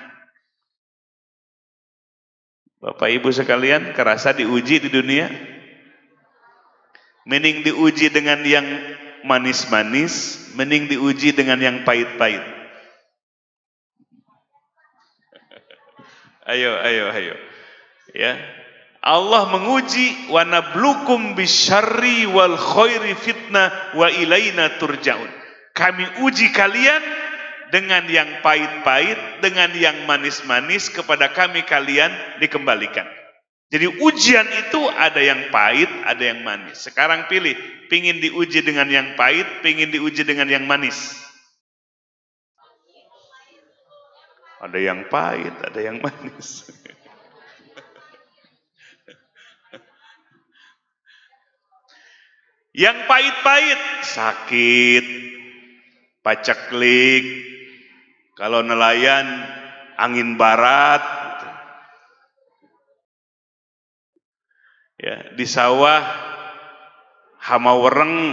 Bapak Ibu sekalian, kerasa diuji di dunia? Mending diuji dengan yang manis-manis, mending diuji dengan yang pahit-pahit. Ayo, ayo, ayo. Ya. Allah menguji, wa nablukum bisyarri wal khairi fitnah wa ilaina turja'un. Kami uji kalian dengan yang pahit-pahit, dengan yang manis-manis, kepada kami kalian dikembalikan. Jadi ujian itu ada yang pahit, ada yang manis. Sekarang pilih, pingin diuji dengan yang pahit, pingin diuji dengan yang manis. Ada yang pahit, ada yang manis. Yang pahit-pahit, sakit, paceklik, kalau nelayan angin barat, ya, di sawah hama wereng,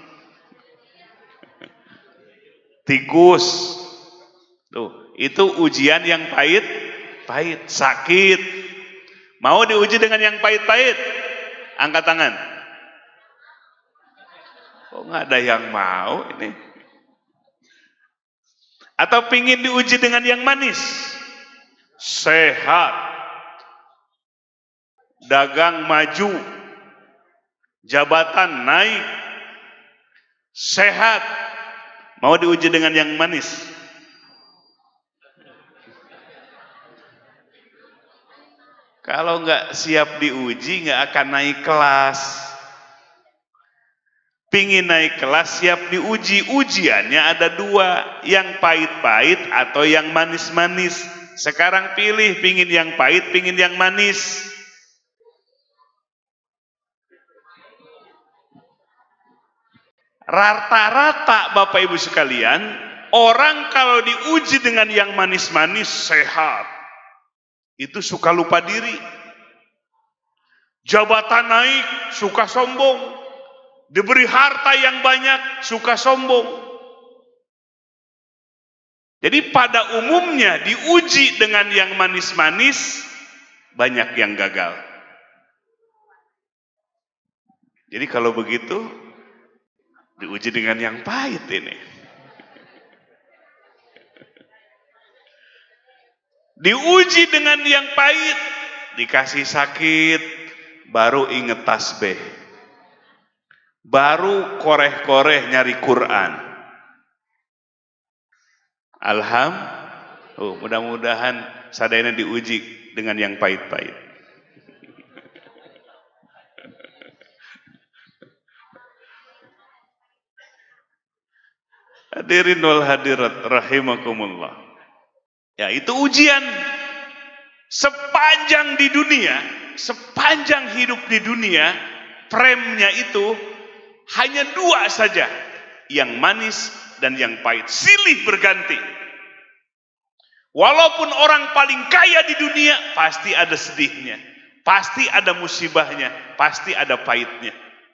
tikus, tuh itu ujian yang pahit, pahit, sakit. Mau diuji dengan yang pahit-pahit? Angkat tangan. Kok nggak ada yang mau ini? Atau pingin diuji dengan yang manis? sehat, dagang maju, jabatan naik, sehat. Mau diuji dengan yang manis? Kalau nggak siap diuji, nggak akan naik kelas. Pingin naik kelas, siap diuji. Ujiannya ada dua, yang pahit-pahit atau yang manis-manis. Sekarang pilih, pingin yang pahit, pingin yang manis. Rata-rata Bapak Ibu sekalian, orang kalau diuji dengan yang manis-manis sehat, itu suka lupa diri. Jabatan naik, suka sombong. Diberi harta yang banyak, suka sombong. Jadi pada umumnya diuji dengan yang manis-manis, banyak yang gagal. Jadi kalau begitu, diuji dengan yang pahit ini. Diuji dengan yang pahit, dikasih sakit, baru inget tasbih, baru koreh-koreh nyari Quran. Alhamdulillah, oh, mudah-mudahan sadayana diuji dengan yang pahit-pahit. Hadirin wal hadirat rahimakumullah. Ya, itu ujian. Sepanjang di dunia, sepanjang hidup di dunia, premnya itu hanya dua saja, yang manis dan yang pahit, silih berganti. Walaupun orang paling kaya di dunia, pasti ada sedihnya, pasti ada musibahnya, pasti ada pahitnya.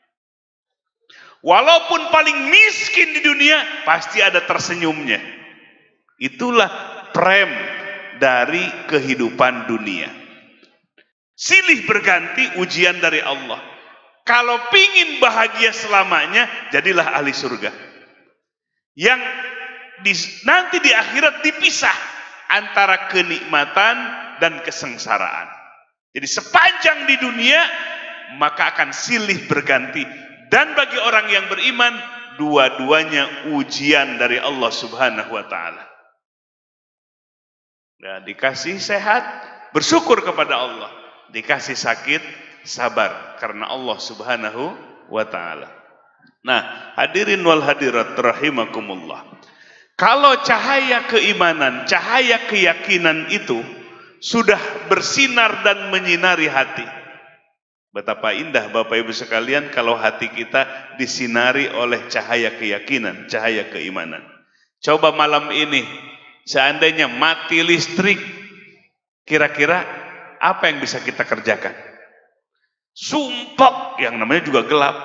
Walaupun paling miskin di dunia, pasti ada tersenyumnya. Itulah prem dari kehidupan dunia. Silih berganti ujian dari Allah. Kalau pingin bahagia selamanya, jadilah ahli surga. Yang di, nanti di akhirat dipisah antara kenikmatan dan kesengsaraan. Jadi sepanjang di dunia, maka akan silih berganti. Dan bagi orang yang beriman, dua-duanya ujian dari Allah Subhanahu wa ta'ala. Nah, dikasih sehat, bersyukur kepada Allah. Dikasih sakit, sabar karena Allah Subhanahu wa ta'ala. Nah, hadirin wal hadirat rahimakumullah. Kalau cahaya keimanan, cahaya keyakinan itu sudah bersinar dan menyinari hati. Betapa indah Bapak Ibu sekalian kalau hati kita disinari oleh cahaya keyakinan, cahaya keimanan. Coba malam ini, seandainya mati listrik, kira-kira apa yang bisa kita kerjakan? Sumpek, yang namanya juga gelap.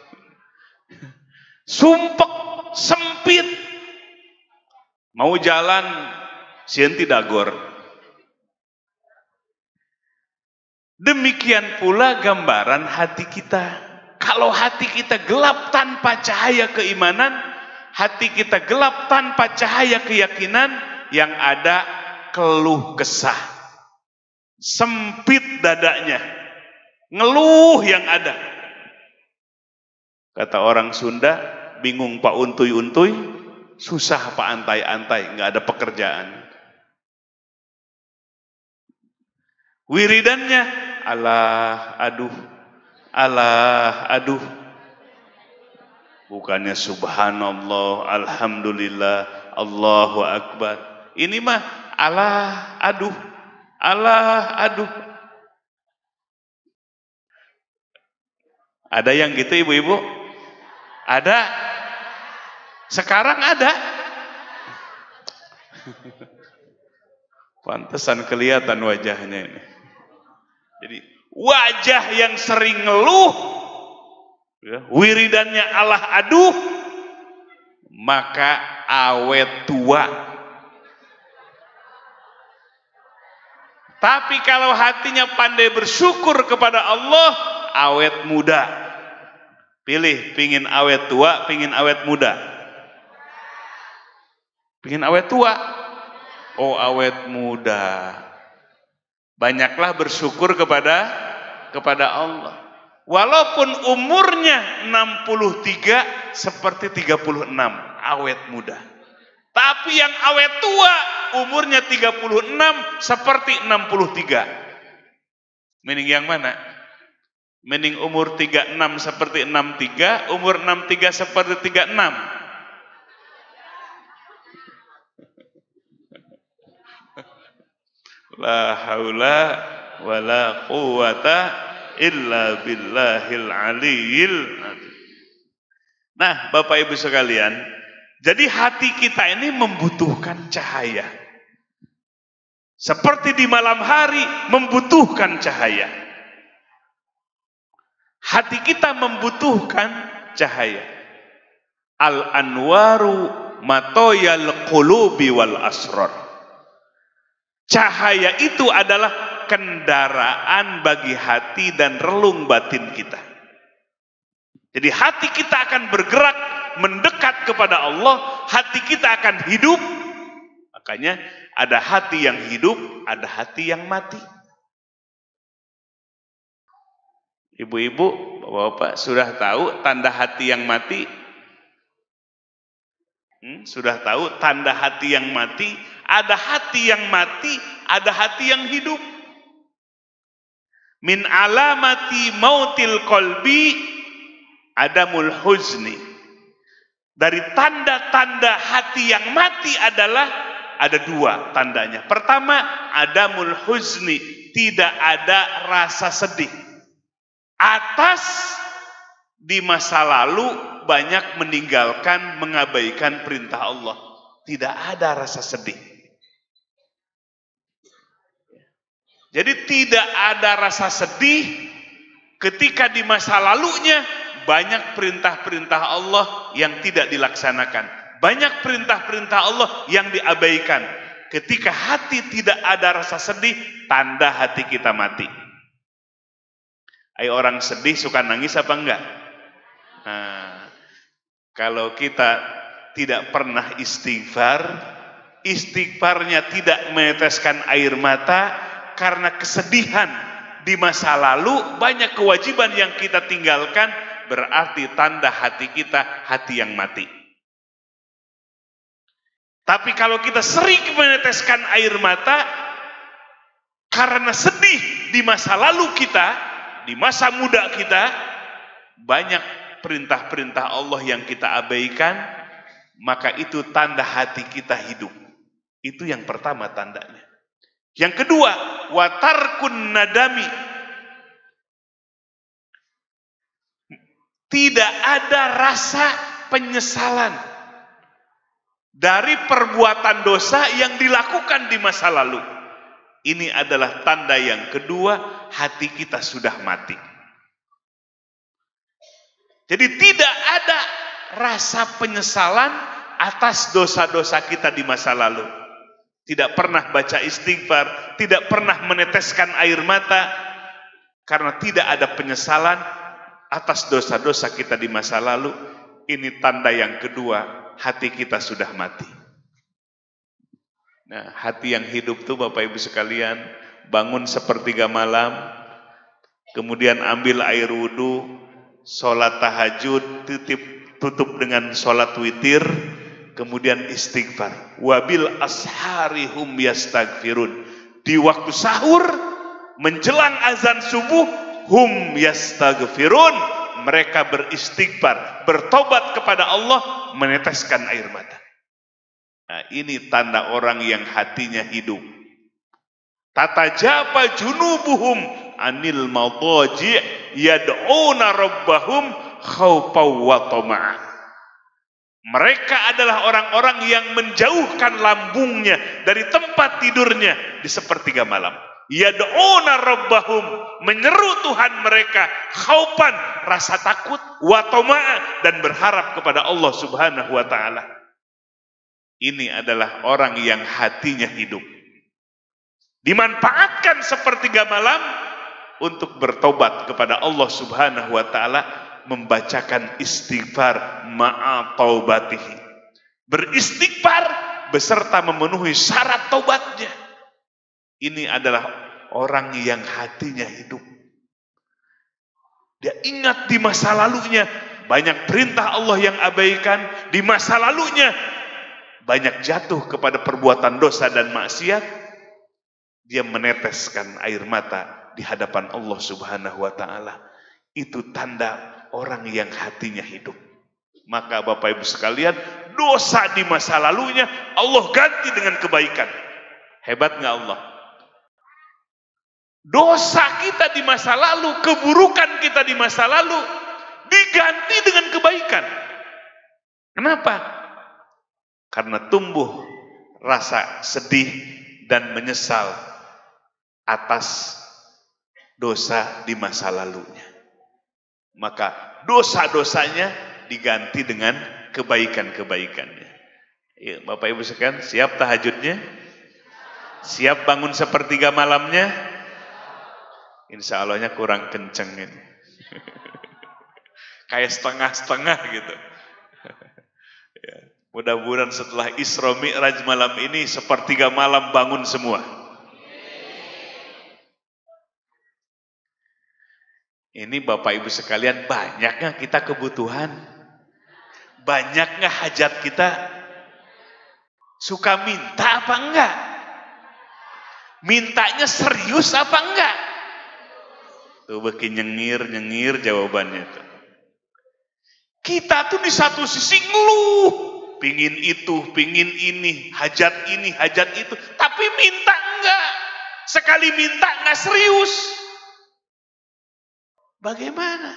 Sumpek, sempit. Mau jalan, sieun tidak gor. Demikian pula gambaran hati kita. Kalau hati kita gelap tanpa cahaya keimanan, hati kita gelap tanpa cahaya keyakinan, yang ada keluh kesah, sempit dadanya, ngeluh yang ada. Kata orang Sunda, bingung pak untuy-untuy, susah pak antai-antai, nggak ada pekerjaan. Wiridannya, alah aduh, alah aduh. Bukannya subhanallah, alhamdulillah, Allahu akbar. Ini mah alah aduh, alah aduh. Ada yang gitu ibu-ibu? Ada? Sekarang ada? Pantesan kelihatan wajahnya ini. Jadi wajah yang sering ngeluh, ya, wiridannya alah aduh, maka awet tua. Tapi kalau hatinya pandai bersyukur kepada Allah, awet muda. Pilih, pingin awet tua, pingin awet muda. Pingin awet tua? Oh, awet muda. Banyaklah bersyukur kepada kepada Allah. Walaupun umurnya enam puluh tiga seperti tiga puluh enam, awet muda. Tapi yang awet tua umurnya tiga puluh enam seperti enam puluh tiga. Mending yang mana? Mending umur tiga puluh enam seperti enam puluh tiga, umur enam puluh tiga seperti tiga puluh enam. La haula wala quwata illa billahil aliyil azim. Nah, Bapak Ibu sekalian, jadi hati kita ini membutuhkan cahaya. Seperti di malam hari membutuhkan cahaya. Hati kita membutuhkan cahaya. Al-anwaru matoyal qulubi wal asrar. Cahaya itu adalah kendaraan bagi hati dan relung batin kita. Jadi hati kita akan bergerak mendekat kepada Allah, hati kita akan hidup. Makanya ada hati yang hidup, ada hati yang mati. Ibu-ibu, bapak-bapak sudah tahu tanda hati yang mati? Hmm, sudah tahu tanda hati yang mati? Ada hati yang mati, ada hati yang hidup. Min alamati mautil qalbi adamul huzni. Dari tanda-tanda hati yang mati adalah ada dua tandanya. Pertama, adamul huzni, tidak ada rasa sedih. Atas di masa lalu banyak meninggalkan, mengabaikan perintah Allah. Tidak ada rasa sedih. Jadi tidak ada rasa sedih ketika di masa lalunya banyak perintah-perintah Allah yang tidak dilaksanakan. Banyak perintah-perintah Allah yang diabaikan. Ketika hati tidak ada rasa sedih, tanda hati kita mati. Ayo, orang sedih suka nangis apa enggak? Nah, kalau kita tidak pernah istighfar, istighfarnya tidak meneteskan air mata, karena kesedihan di masa lalu, banyak kewajiban yang kita tinggalkan, berarti tanda hati kita hati yang mati. Tapi kalau kita sering meneteskan air mata karena sedih di masa lalu kita, di masa muda kita, banyak perintah-perintah Allah yang kita abaikan, maka itu tanda hati kita hidup. Itu yang pertama tandanya. Yang kedua, watarkun nadami. Tidak ada rasa penyesalan dari perbuatan dosa yang dilakukan di masa lalu. Ini adalah tanda yang kedua, hati kita sudah mati. Jadi tidak ada rasa penyesalan atas dosa-dosa kita di masa lalu. Tidak pernah baca istighfar, tidak pernah meneteskan air mata, karena tidak ada penyesalan atas dosa-dosa kita di masa lalu. Ini tanda yang kedua, hati kita sudah mati. Nah, hati yang hidup tuh Bapak Ibu sekalian, bangun sepertiga malam, kemudian ambil air wudhu, sholat tahajud, tutup, tutup dengan sholat witir, kemudian istighfar. Wabil asharihum yastaghfirun. Di waktu sahur menjelang azan subuh, hum yastaghfirun, mereka beristighfar, bertobat kepada Allah, meneteskan air mata. Nah, ini tanda orang yang hatinya hidup. Tatajaba junubuhum anil madaji' yad'una rabbahum khaufaw wa tama'ah. Mereka adalah orang-orang yang menjauhkan lambungnya dari tempat tidurnya di sepertiga malam. Yad'una rabbahum, menyeru Tuhan mereka, khaufan, rasa takut, wa tama'a, dan berharap kepada Allah Subhanahu wa taala. Ini adalah orang yang hatinya hidup. Dimanfaatkan sepertiga malam untuk bertobat kepada Allah Subhanahu wa taala, membacakan istighfar ma'a taubatihi. Beristighfar beserta memenuhi syarat taubatnya. Ini adalah orang yang hatinya hidup. Dia ingat di masa lalunya banyak perintah Allah yang abaikan, di masa lalunya banyak jatuh kepada perbuatan dosa dan maksiat. Dia meneteskan air mata di hadapan Allah Subhanahu wa taala. Itu tanda orang yang hatinya hidup. Maka Bapak Ibu sekalian, dosa di masa lalunya Allah ganti dengan kebaikan. Hebat nggak Allah? Dosa kita di masa lalu, keburukan kita di masa lalu diganti dengan kebaikan. Kenapa? Karena tumbuh rasa sedih dan menyesal atas dosa di masa lalunya. Maka dosa-dosanya diganti dengan kebaikan-kebaikannya. Ya, Bapak Ibu sekalian, siap tahajudnya? Siap bangun sepertiga malamnya? Insya Allahnya kurang kenceng ini. Kayak setengah-setengah gitu. Ya, mudah-mudahan setelah Isra Mi'raj malam ini sepertiga malam bangun semua. Ini Bapak Ibu sekalian, banyaknya kita kebutuhan, banyaknya hajat kita. Suka minta apa enggak? Mintanya serius apa enggak? Tuh bikin nyengir-nyengir jawabannya tuh. Kita tuh di satu sisi ngeluh, pingin itu, pingin ini, hajat ini, hajat itu, tapi minta enggak. Sekali minta enggak serius. Bagaimana?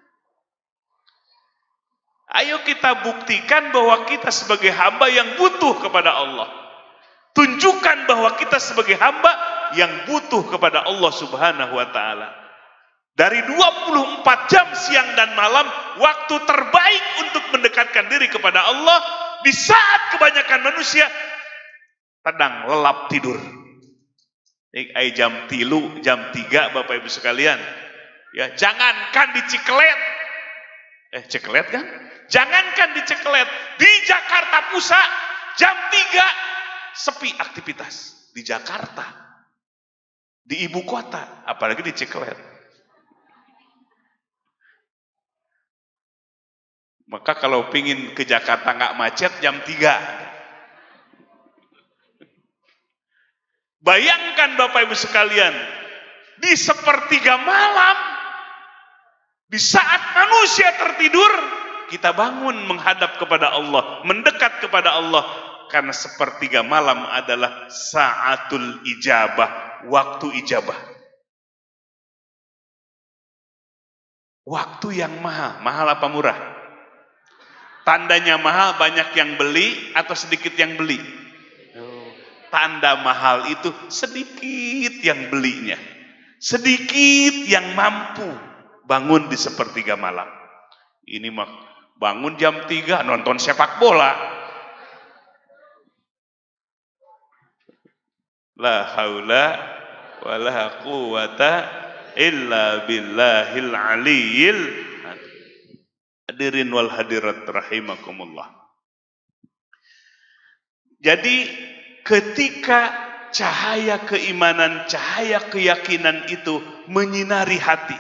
Ayo kita buktikan bahwa kita sebagai hamba yang butuh kepada Allah. Tunjukkan bahwa kita sebagai hamba yang butuh kepada Allah Subhanahu wa taala. Dari dua puluh empat jam siang dan malam, waktu terbaik untuk mendekatkan diri kepada Allah di saat kebanyakan manusia tenang, lelap tidur. Ay jam tilu, jam tiga Bapak Ibu sekalian. Ya, jangankan di Ciklet. Eh, Ciklet kan? Jangankan di Ciklet, di Jakarta Pusat jam tiga sepi aktivitas di Jakarta. Di ibu kota, apalagi di Ciklet. Maka kalau pingin ke Jakarta nggak macet jam tiga. Bayangkan Bapak Ibu sekalian, di sepertiga malam, di saat manusia tertidur, kita bangun menghadap kepada Allah, mendekat kepada Allah. Karena sepertiga malam adalah sa'atul ijabah, waktu ijabah. Waktu yang mahal, mahal apa murah? Tandanya mahal, banyak yang beli atau sedikit yang beli? Tanda mahal itu sedikit yang belinya, sedikit yang mampu bangun di sepertiga malam. Ini mah bangun jam tiga nonton sepak bola. La haula wala quwata illa billahil aliyil. Hadirin wal hadirat rahimakumullah. Jadi ketika cahaya keimanan, cahaya keyakinan itu menyinari hati,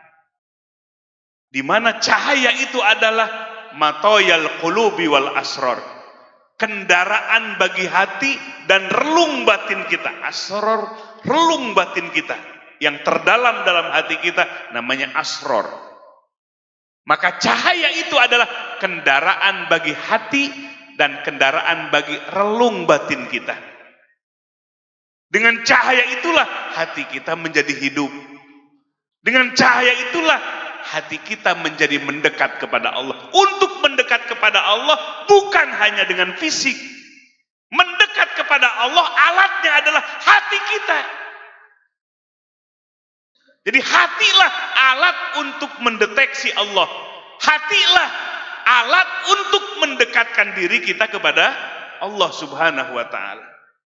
di mana cahaya itu adalah matoyal qulubi wal asror, kendaraan bagi hati dan relung batin kita. Asror, relung batin kita yang terdalam dalam hati kita, namanya asror. Maka cahaya itu adalah kendaraan bagi hati dan kendaraan bagi relung batin kita. Dengan cahaya itulah hati kita menjadi hidup. Dengan cahaya itulah hati kita menjadi mendekat kepada Allah. Untuk mendekat kepada Allah bukan hanya dengan fisik. Mendekat kepada Allah alatnya adalah hati kita. Jadi hatilah alat untuk mendeteksi Allah. Hatilah alat untuk mendekatkan diri kita kepada Allah Subhanahu wa taala.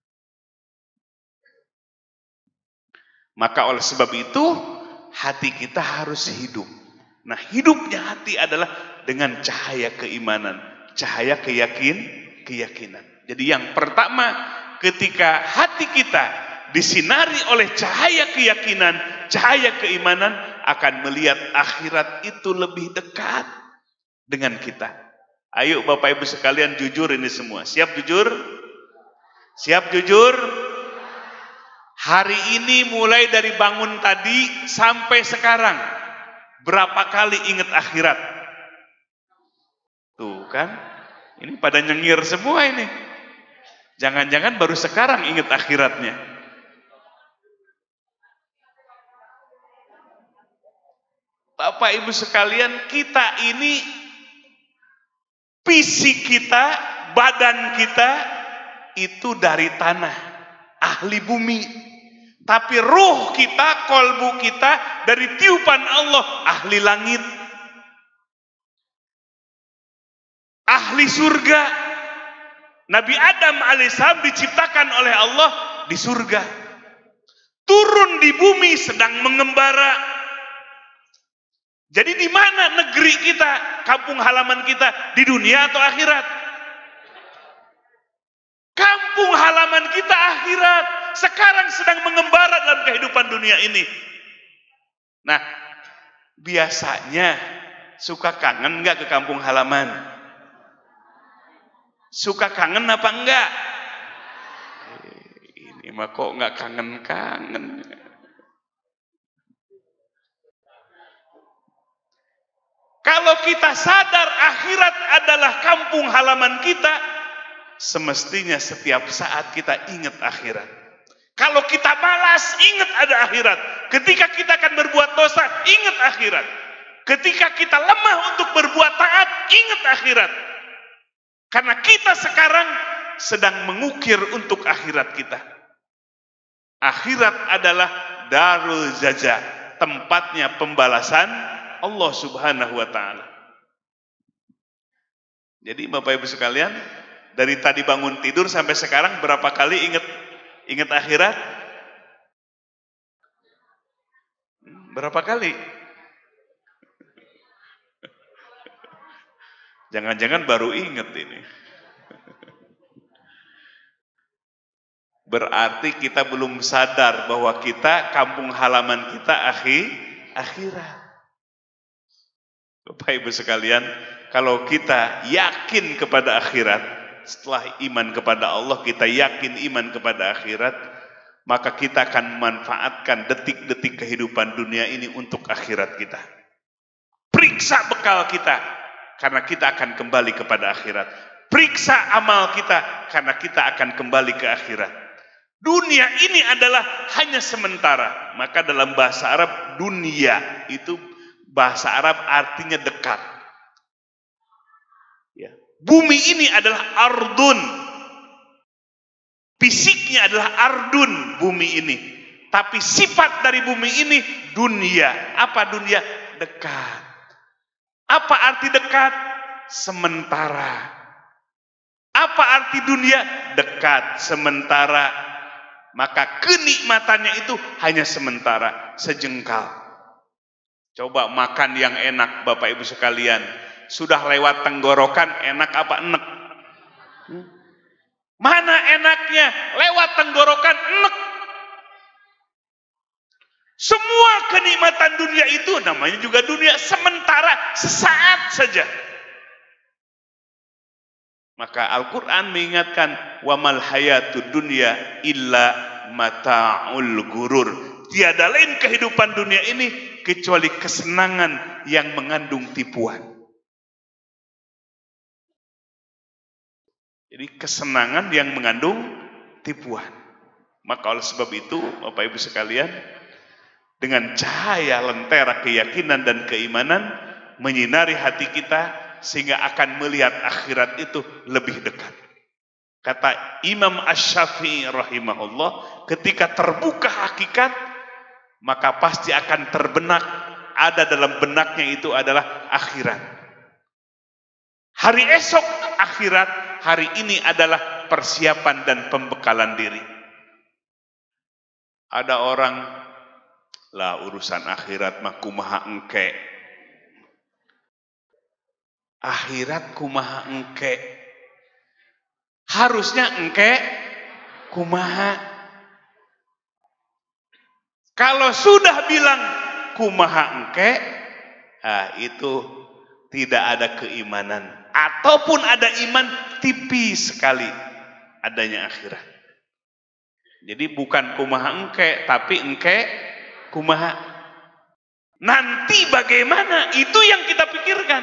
Maka oleh sebab itu hati kita harus hidup. Nah, hidupnya hati adalah dengan cahaya keimanan, cahaya keyakin, keyakinan. Jadi yang pertama, ketika hati kita disinari oleh cahaya keyakinan, cahaya keimanan, akan melihat akhirat itu lebih dekat dengan kita. Ayo Bapak Ibu sekalian jujur ini semua. Siap jujur? Siap jujur? Hari ini mulai dari bangun tadi sampai sekarang, berapa kali ingat akhirat? Tuh kan, ini pada nyengir semua ini. Jangan-jangan baru sekarang ingat akhiratnya. Bapak Ibu sekalian, kita ini fisik kita, badan kita itu dari tanah, ahli bumi. Tapi ruh kita, kolbu kita dari tiupan Allah, ahli langit, ahli surga. Nabi Adam alaihissalam diciptakan oleh Allah di surga, turun di bumi sedang mengembara. Jadi di mana negeri kita, kampung halaman kita, di dunia atau akhirat? Kampung halaman kita akhirat, sekarang sedang mengembara dalam kehidupan dunia ini. Nah, biasanya suka kangen nggak ke kampung halaman? Suka kangen apa enggak? Ini mah kok nggak kangen-kangen. Kalau kita sadar akhirat adalah kampung halaman kita, semestinya setiap saat kita ingat akhirat. Kalau kita malas, ingat ada akhirat. Ketika kita akan berbuat dosa, ingat akhirat. Ketika kita lemah untuk berbuat taat, ingat akhirat. Karena kita sekarang sedang mengukir untuk akhirat kita. Akhirat adalah darul jaza, tempatnya pembalasan Allah Subhanahu wa ta'ala. Jadi Bapak Ibu sekalian, dari tadi bangun tidur sampai sekarang berapa kali ingat ingat akhirat? Berapa kali? Jangan-jangan baru ingat ini. Berarti kita belum sadar bahwa kita, kampung halaman kita akhir akhirat. Bapak Ibu sekalian, kalau kita yakin kepada akhirat, setelah iman kepada Allah, kita yakin iman kepada akhirat, maka kita akan memanfaatkan detik-detik kehidupan dunia ini untuk akhirat kita. Periksa bekal kita, karena kita akan kembali kepada akhirat. Periksa amal kita, karena kita akan kembali ke akhirat. Dunia ini adalah hanya sementara. Maka dalam bahasa Arab, dunia itu bahasa Arab artinya dekat. Ya. Bumi ini adalah ardun. Fisiknya adalah ardun bumi ini. Tapi sifat dari bumi ini dunia. Apa dunia? Dekat. Apa arti dekat? Sementara. Apa arti dunia? Dekat, sementara. Maka kenikmatannya itu hanya sementara, sejengkal. Coba makan yang enak Bapak Ibu sekalian, sudah lewat tenggorokan, enak apa enek? Mana enaknya? Lewat tenggorokan enek. Semua kenikmatan dunia itu namanya juga dunia sementara, sesaat saja. Maka Al-Quran mengingatkan, wamal hayatud dunya illa mata'ul gurur. Tiada lain kehidupan dunia ini kecuali kesenangan yang mengandung tipuan. Jadi kesenangan yang mengandung tipuan. Maka oleh sebab itu, Bapak Ibu sekalian, dengan cahaya lentera keyakinan dan keimanan menyinari hati kita, sehingga akan melihat akhirat itu lebih dekat. Kata Imam Asy-Syafi'i rahimahullah, ketika terbuka hakikat, maka pasti akan terbenak, ada dalam benaknya itu adalah akhirat. Hari esok akhirat, hari ini adalah persiapan dan pembekalan diri. Ada orang, lah urusan akhirat mah kumaha engke. Akhirat kumaha engke. Harusnya engke kumaha. Kalau sudah bilang kumaha engke, ah, itu tidak ada keimanan. Ataupun ada iman tipis sekali adanya akhirat. Jadi bukan kumaha engke, tapi engke kumaha. Nanti bagaimana? Itu yang kita pikirkan.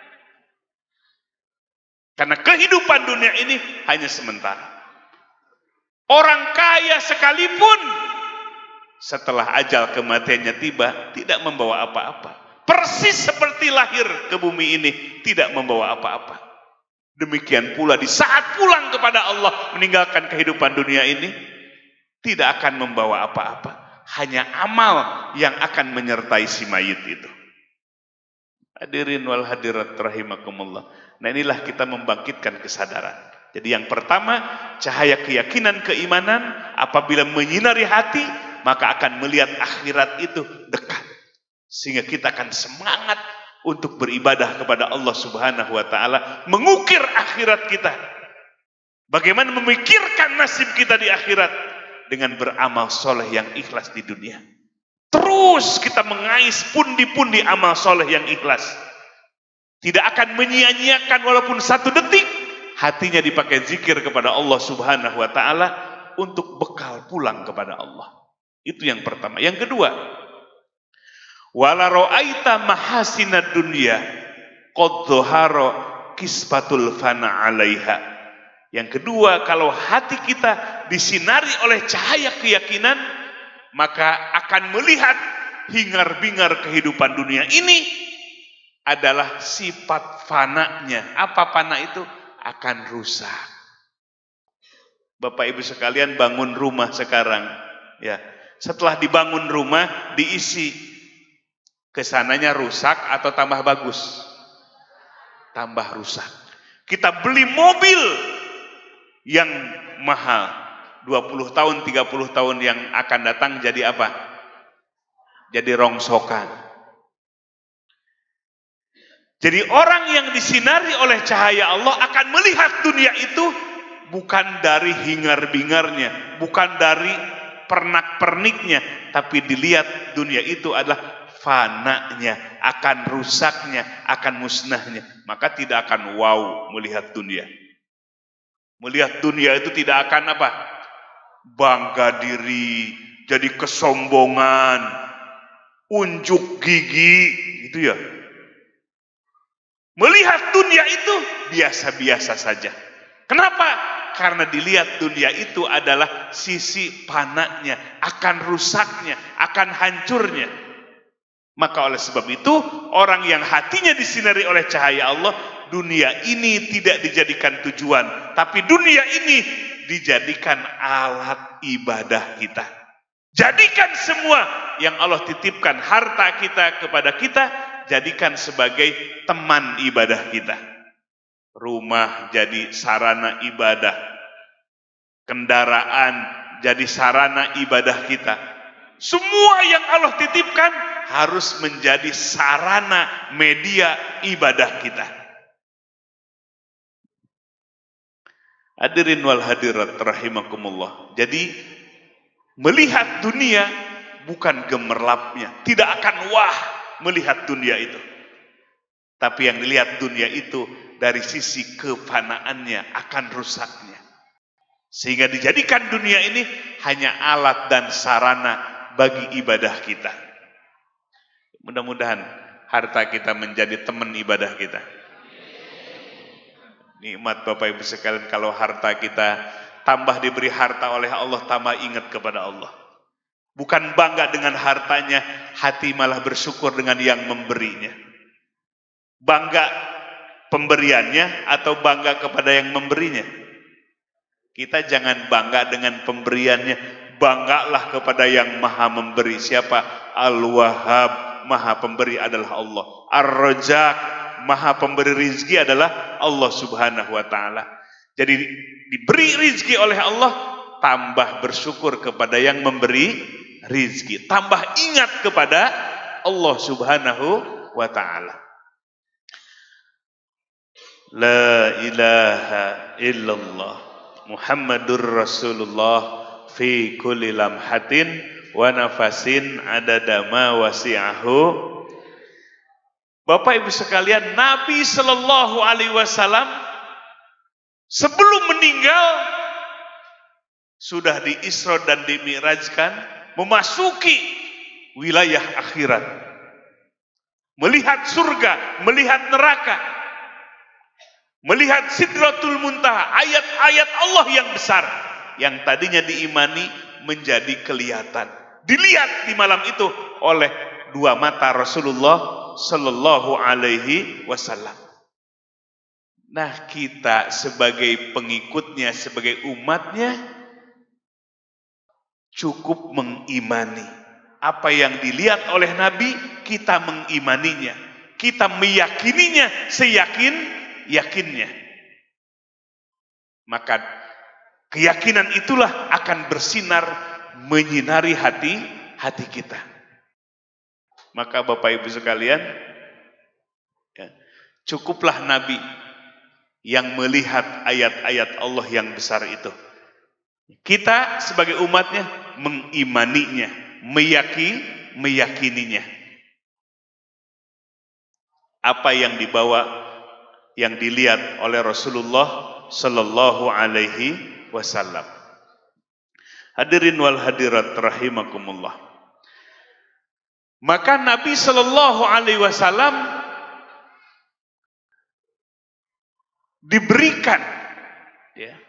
Karena kehidupan dunia ini hanya sementara. Orang kaya sekalipun setelah ajal kematiannya tiba tidak membawa apa-apa. Persis seperti lahir ke bumi ini tidak membawa apa-apa. Demikian pula di saat pulang kepada Allah meninggalkan kehidupan dunia ini tidak akan membawa apa-apa. Hanya amal yang akan menyertai si mayit itu. Hadirin wal hadirat rahimakumullah. Nah, inilah kita membangkitkan kesadaran. Jadi yang pertama, cahaya keyakinan keimanan apabila menyinari hati, maka akan melihat akhirat itu dekat. Sehingga kita akan semangat untuk beribadah kepada Allah Subhanahu wa taala, mengukir akhirat kita. Bagaimana memikirkan nasib kita di akhirat dengan beramal soleh yang ikhlas di dunia. Terus kita mengais pundi-pundi amal soleh yang ikhlas. Tidak akan menyia-nyiakan walaupun satu detik. Hatinya dipakai zikir kepada Allah Subhanahu wa taala untuk bekal pulang kepada Allah. Itu yang pertama. Yang kedua, wala ra'aita mahasinad dunya qad dhahara kisbatul fana 'alaiha. Yang kedua, kalau hati kita disinari oleh cahaya keyakinan, maka akan melihat hingar-bingar kehidupan dunia ini adalah sifat fananya. Apa fana itu? Akan rusak. Bapak Ibu sekalian, bangun rumah sekarang, ya. Setelah dibangun rumah, diisi, kesananya rusak atau tambah bagus? Tambah rusak. Kita beli mobil yang mahal, dua puluh tahun, tiga puluh tahun yang akan datang jadi apa? Jadi rongsokan. Jadi orang yang disinari oleh cahaya Allah akan melihat dunia itu bukan dari hingar-bingarnya, bukan dari pernak-perniknya, tapi dilihat dunia itu adalah fananya, akan rusaknya, akan musnahnya. Maka tidak akan wow melihat dunia. Melihat dunia itu tidak akan apa? Bangga diri, jadi kesombongan, unjuk gigi, gitu ya. Melihat dunia itu biasa-biasa saja. Kenapa? Karena dilihat dunia itu adalah sisi panaknya, akan rusaknya, akan hancurnya. Maka oleh sebab itu, orang yang hatinya disinari oleh cahaya Allah, dunia ini tidak dijadikan tujuan, tapi dunia ini dijadikan alat ibadah kita. Jadikan semua yang Allah titipkan harta kita kepada kita, jadikan sebagai teman ibadah kita. Rumah jadi sarana ibadah, kendaraan jadi sarana ibadah kita. Semua yang Allah titipkan harus menjadi sarana media ibadah kita. Hadirin wal hadirat rahimakumullah. Jadi melihat dunia bukan gemerlapnya, tidak akan wah melihat dunia itu. Tapi yang dilihat dunia itu dari sisi kefanaannya, akan rusaknya. Sehingga dijadikan dunia ini hanya alat dan sarana bagi ibadah kita. Mudah-mudahan harta kita menjadi teman ibadah kita. Nikmat Bapak Ibu sekalian kalau harta kita tambah diberi harta oleh Allah, tambah ingat kepada Allah. Bukan bangga dengan hartanya, hati malah bersyukur dengan yang memberinya. Bangga pemberiannya atau bangga kepada yang memberinya? Kita jangan bangga dengan pemberiannya, banggalah kepada yang maha memberi. Siapa? Al-Wahhab, maha pemberi adalah Allah. Ar-Razzaq, maha pemberi rizki adalah Allah Subhanahu wa ta'ala. Jadi diberi rizki oleh Allah, tambah bersyukur kepada yang memberi rizki, tambah ingat kepada Allah Subhanahu wa ta'ala. La ilaha illallah Muhammadur Rasulullah fi kulli lamhatin wa nafasin adada ma wasi'ahu. Bapak Ibu sekalian, Nabi Shallallahu Alaihi Wasallam sebelum meninggal sudah di Isra dan dimi'rajkan, memasuki wilayah akhirat, melihat surga, melihat neraka, melihat Sidratul Muntaha, ayat-ayat Allah yang besar yang tadinya diimani menjadi kelihatan, dilihat di malam itu oleh dua mata Rasulullah Sallallahu Alaihi Wasallam. Nah, kita sebagai pengikutnya, sebagai umatnya, cukup mengimani apa yang dilihat oleh Nabi. Kita mengimaninya, kita meyakininya seyakin yakinnya. Maka keyakinan itulah akan bersinar menyinari hati hati kita. Maka Bapak Ibu sekalian, ya, cukuplah Nabi yang melihat ayat-ayat Allah yang besar itu. Kita sebagai umatnya mengimaninya, meyaki, meyakininya. Apa yang dibawa, yang dilihat oleh Rasulullah Sallallahu Alaihi Wasallam. Hadirin wal hadirat rahimakumullah. Maka Nabi Shallallahu Alaihi Wasallam diberikan, ya,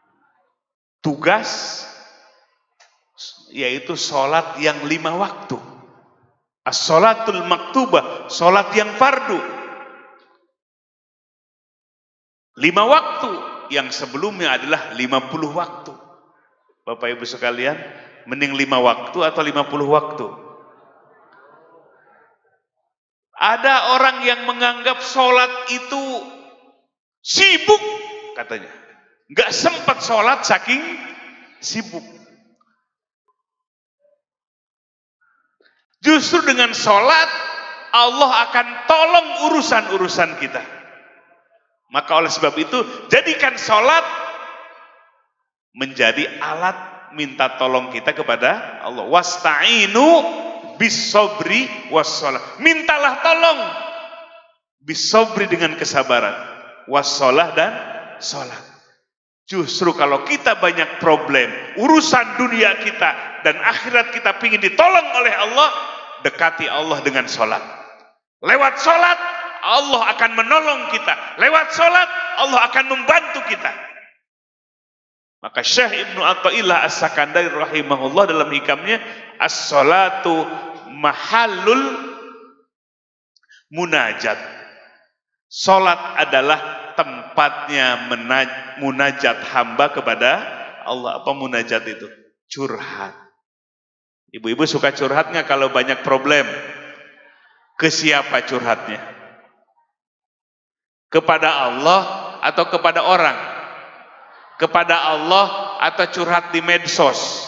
tugas, yaitu sholat yang lima waktu, as-sholatul maktubah, sholat yang fardu, lima waktu, yang sebelumnya adalah lima puluh waktu. Bapak Ibu sekalian, mending lima waktu atau lima puluh waktu? Ada orang yang menganggap sholat itu sibuk, katanya. Nggak sempat sholat saking sibuk. Justru dengan sholat, Allah akan tolong urusan-urusan kita. Maka oleh sebab itu, jadikan sholat menjadi alat minta tolong kita kepada Allah. Wasta'inu bisobri wassalah. Mintalah tolong bisobri dengan kesabaran, wassalah dan sholat. Justru kalau kita banyak problem, urusan dunia kita dan akhirat kita ingin ditolong oleh Allah, dekati Allah dengan sholat. Lewat sholat Allah akan menolong kita. Lewat sholat Allah akan membantu kita. Maka Syekh Ibnu Athaillah As-Sakandari rahimahullah dalam hikamnya, as-sholatu mahallul munajat. Sholat adalah tempatnya munajat hamba kepada Allah. Apa munajat itu? Curhat. Ibu-ibu suka curhat nggak kalau banyak problem? Ke siapa curhatnya? Kepada Allah atau kepada orang? Kepada Allah atau curhat di medsos?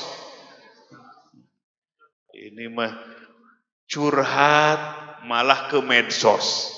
Ini mah curhat malah ke medsos.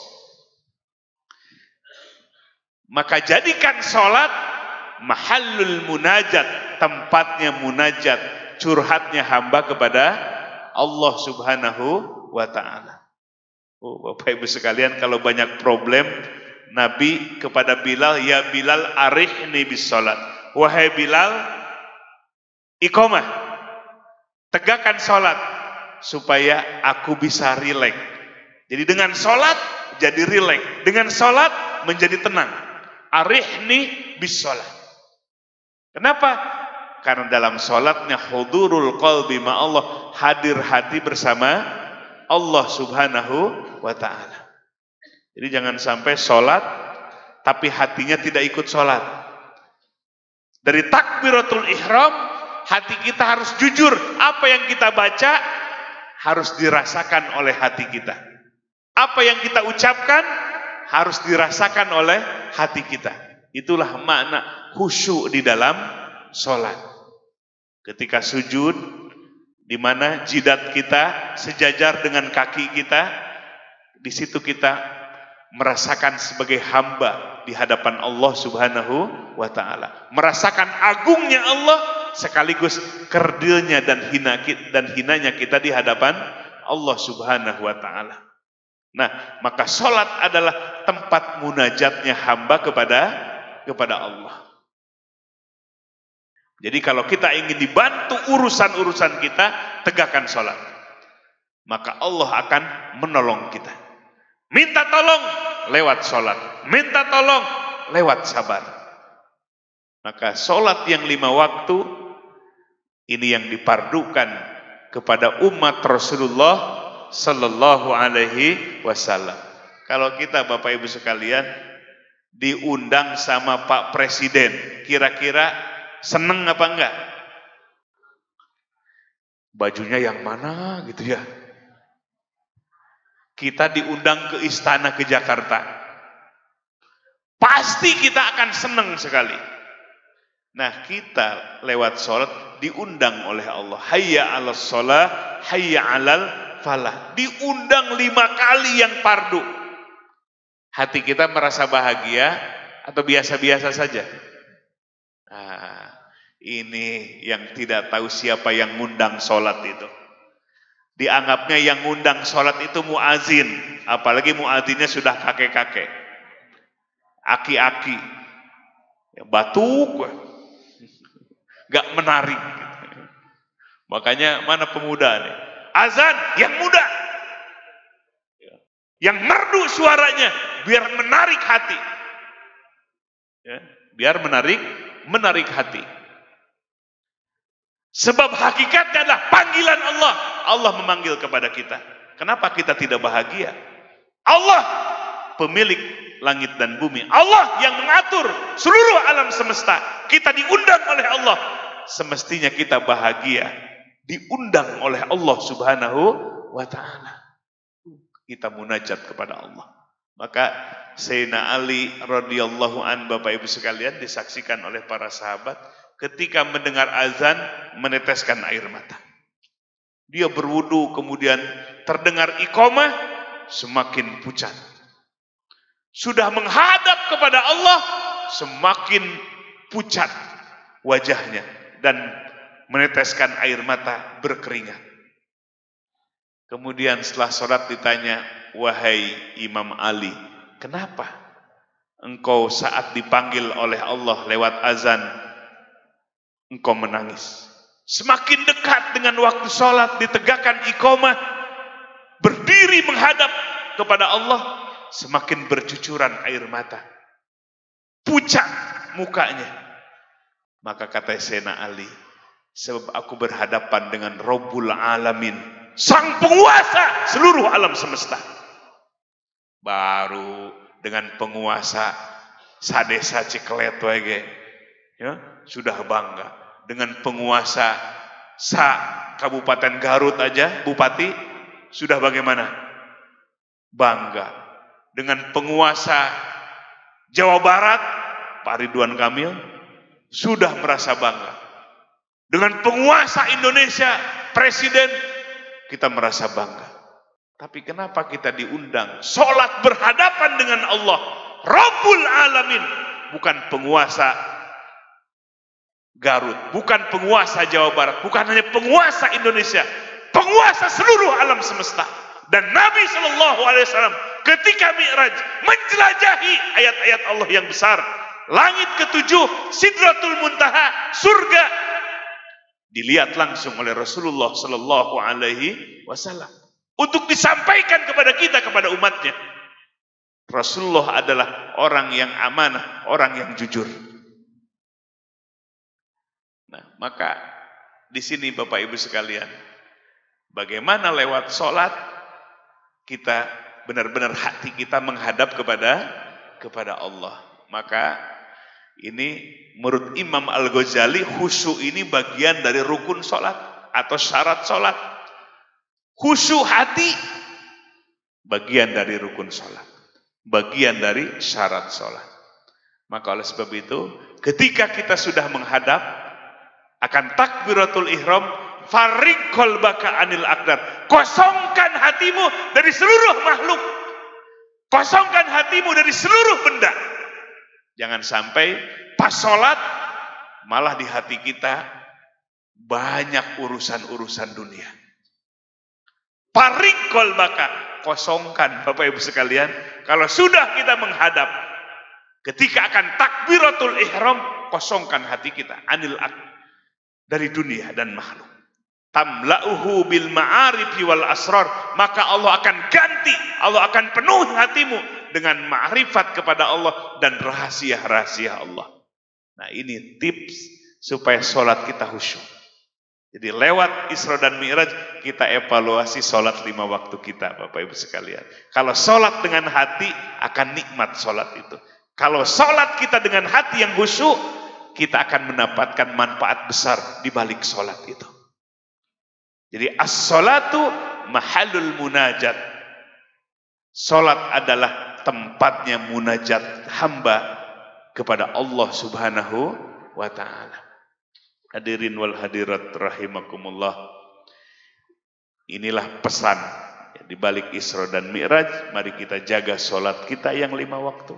Maka jadikan sholat mahallul munajat, tempatnya munajat, curhatnya hamba kepada Allah Subhanahu wa ta'ala. Oh, Bapak Ibu sekalian, kalau banyak problem, Nabi kepada Bilal, ya Bilal arihni bis sholat. Wahai Bilal, iqamah, tegakkan sholat supaya aku bisa rileks. Jadi dengan sholat jadi rileks, dengan sholat menjadi tenang. Arihni bis sholat. Kenapa? Karena dalam sholatnya hudurul qalbi ma Allah, hadir hati bersama Allah Subhanahu wa ta'ala. Jadi jangan sampai sholat tapi hatinya tidak ikut sholat. Dari takbiratul ihram, hati kita harus jujur. Apa yang kita baca harus dirasakan oleh hati kita. Apa yang kita ucapkan harus dirasakan oleh hati kita. Itulah makna khusyuk di dalam sholat. Ketika sujud, di mana jidat kita sejajar dengan kaki kita, di situ kita merasakan sebagai hamba di hadapan Allah Subhanahu wa ta'ala. Merasakan agungnya Allah sekaligus kerdilnya dan hina dan hinanya kita di hadapan Allah Subhanahu wa taala. Nah, maka salat adalah tempat munajatnya hamba kepada kepada Allah. Jadi kalau kita ingin dibantu urusan-urusan kita, tegakkan salat. Maka Allah akan menolong kita. Minta tolong lewat salat, minta tolong lewat sabar. Maka salat yang lima waktu ini yang dipardukan kepada umat Rasulullah sallallahu alaihi wasallam. Kalau kita Bapak Ibu sekalian diundang sama Pak Presiden, kira-kira seneng apa enggak? Bajunya yang mana gitu ya? Kita diundang ke istana ke Jakarta, pasti kita akan seneng sekali. Nah, kita lewat sholat diundang oleh Allah. Hayya 'alas sholah, hayya 'alal falah. Diundang lima kali yang fardu. Hati kita merasa bahagia atau biasa-biasa saja? Nah, ini yang tidak tahu siapa yang ngundang sholat itu. Dianggapnya yang ngundang sholat itu muazin, apalagi muazinnya sudah kakek-kakek, aki-aki, ya, batuk, gak menarik. Makanya mana pemuda nih? Azan yang muda, yang merdu suaranya, biar menarik hati, ya, biar menarik, menarik hati. Sebab hakikatnya adalah panggilan Allah. Allah memanggil kepada kita. Kenapa kita tidak bahagia? Allah pemilik langit dan bumi. Allah yang mengatur seluruh alam semesta. Kita diundang oleh Allah. Semestinya kita bahagia. Diundang oleh Allah Subhanahu wa ta'ala. Kita munajat kepada Allah. Maka Sayyidina Ali radhiyallahu an, Bapak Ibu sekalian, disaksikan oleh para sahabat, ketika mendengar azan meneteskan air mata. Dia berwudu, kemudian terdengar iqamah, semakin pucat. Sudah menghadap kepada Allah, semakin pucat wajahnya dan meneteskan air mata berkeringat. Kemudian setelah sholat ditanya, wahai Imam Ali, kenapa engkau saat dipanggil oleh Allah lewat azan engkau menangis? Semakin dekat dengan waktu sholat, ditegakkan iqamah, berdiri menghadap kepada Allah, semakin bercucuran air mata, pucat mukanya. Maka kata Sayyidina Ali, sebab aku berhadapan dengan Rabbul Alamin, sang penguasa seluruh alam semesta. Baru dengan penguasa sadesa Ciklet wage, ya, sudah bangga. Dengan penguasa sa Kabupaten Garut aja, bupati, sudah bagaimana? Bangga. Dengan penguasa Jawa Barat, Pak Ridwan Kamil, sudah merasa bangga. Dengan penguasa Indonesia, Presiden, kita merasa bangga. Tapi kenapa kita diundang sholat berhadapan dengan Allah, Rabbul Alamin, bukan penguasa Garut, bukan penguasa Jawa Barat, bukan hanya penguasa Indonesia, penguasa seluruh alam semesta. Dan Nabi Shallallahu Alaihi Wasallam ketika Mi'raj menjelajahi ayat-ayat Allah yang besar, langit ketujuh, Sidratul Muntaha, surga, dilihat langsung oleh Rasulullah Shallallahu Alaihi Wasallam untuk disampaikan kepada kita, kepada umatnya. Rasulullah adalah orang yang amanah, orang yang jujur. Nah, maka di sini Bapak Ibu sekalian, bagaimana lewat sholat kita benar-benar hati kita menghadap kepada kepada Allah. Maka ini menurut Imam Al-Ghazali, khusyuk ini bagian dari rukun sholat atau syarat sholat. Khusyuk hati bagian dari rukun sholat, bagian dari syarat sholat. Maka oleh sebab itu, ketika kita sudah menghadap akan takbiratul ihram, farik qalbaka anil aqdar, kosongkan hatimu dari seluruh makhluk, kosongkan hatimu dari seluruh benda. Jangan sampai pas sholat malah di hati kita banyak urusan-urusan dunia. Parik kolbaka, kosongkan Bapak Ibu sekalian. Kalau sudah kita menghadap, ketika akan takbiratul ihram, kosongkan hati kita anil ak dari dunia dan makhluk. Tamla'uhu bil ma'arifi wal asrar, maka Allah akan ganti, Allah akan penuhi hatimu dengan ma'rifat kepada Allah dan rahasia-rahasia Allah. Nah, ini tips supaya sholat kita khusyuk. Jadi lewat Isra dan Mi'raj kita evaluasi sholat lima waktu kita, Bapak Ibu sekalian. Kalau sholat dengan hati akan nikmat sholat itu. Kalau sholat kita dengan hati yang khusyuk, kita akan mendapatkan manfaat besar di balik sholat itu. Jadi as-sholatu mahallul munajat. Sholat adalah tempatnya munajat hamba kepada Allah Subhanahu wa ta'ala. Hadirin wal hadirat rahimakumullah. Inilah pesan di balik Isra dan Mi'raj. Mari kita jaga sholat kita yang lima waktu.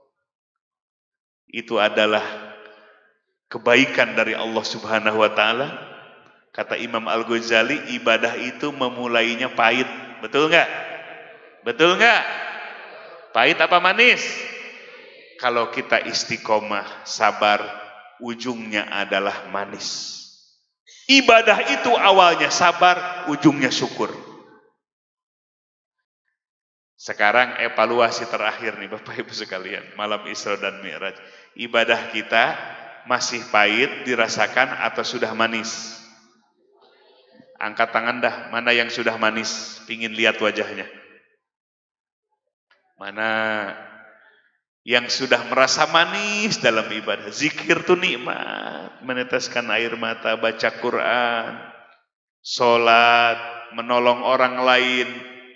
Itu adalah kebaikan dari Allah Subhanahu wa ta'ala. Kata Imam Al-Ghazali, ibadah itu memulainya pahit. Betul nggak? Betul nggak? Pahit apa manis? Kalau kita istiqomah, sabar, ujungnya adalah manis. Ibadah itu awalnya sabar, ujungnya syukur. Sekarang evaluasi terakhir nih Bapak Ibu sekalian, malam Isra dan Mi'raj. Ibadah kita masih pahit dirasakan atau sudah manis? Angkat tangan dah, mana yang sudah manis? Pingin lihat wajahnya. Mana yang sudah merasa manis dalam ibadah? Zikir tuh nikmat, meneteskan air mata, baca Quran, sholat, menolong orang lain.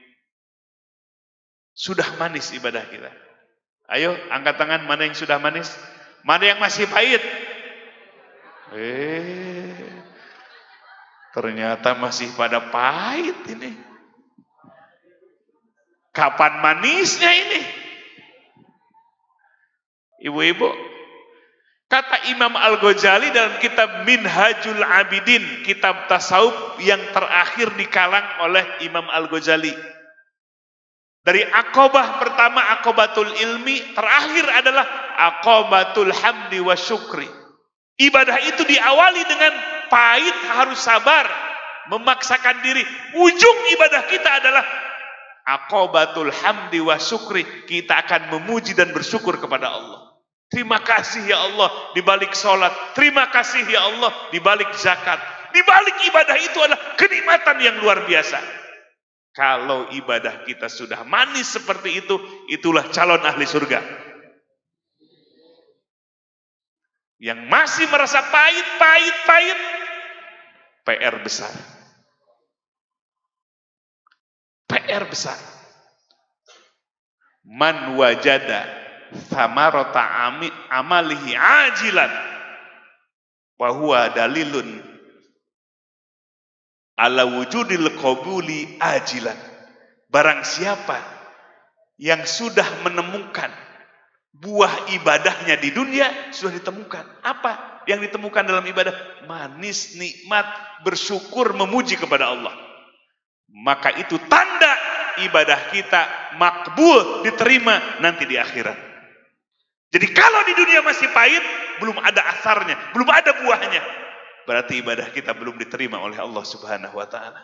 Sudah manis ibadah kita. Ayo angkat tangan, mana yang sudah manis? Mana yang masih pahit? Eh, ternyata masih pada pahit ini. Kapan manisnya ini? Ibu-ibu, kata Imam Al-Ghazali dalam kitab Minhajul Abidin, kitab tasawuf yang terakhir dikalang oleh Imam Al-Ghazali. Dari akobah pertama, akobatul ilmi, terakhir adalah akobatul hamdi wa syukri. Ibadah itu diawali dengan pahit, harus sabar, memaksakan diri. Ujung ibadah kita adalah akobatul hamdi wa syukri. Kita akan memuji dan bersyukur kepada Allah. Terima kasih ya Allah di balik sholat. Terima kasih ya Allah di balik zakat. Di balik ibadah itu adalah kenikmatan yang luar biasa. Kalau ibadah kita sudah manis seperti itu, itulah calon ahli surga. Yang masih merasa pahit, pahit, pahit, P R besar. P R besar. Man wajada thamarata amalihi ajilan wa huwa dalilun ala wujudil qabuli ajilan. Barang siapa yang sudah menemukan buah ibadahnya di dunia, sudah ditemukan. Apa yang ditemukan dalam ibadah? Manis, nikmat, bersyukur, memuji kepada Allah. Maka itu tanda ibadah kita makbul, diterima nanti di akhirat. Jadi kalau di dunia masih pahit, belum ada asarnya, belum ada buahnya, berarti ibadah kita belum diterima oleh Allah Subhanahu wa ta'ala.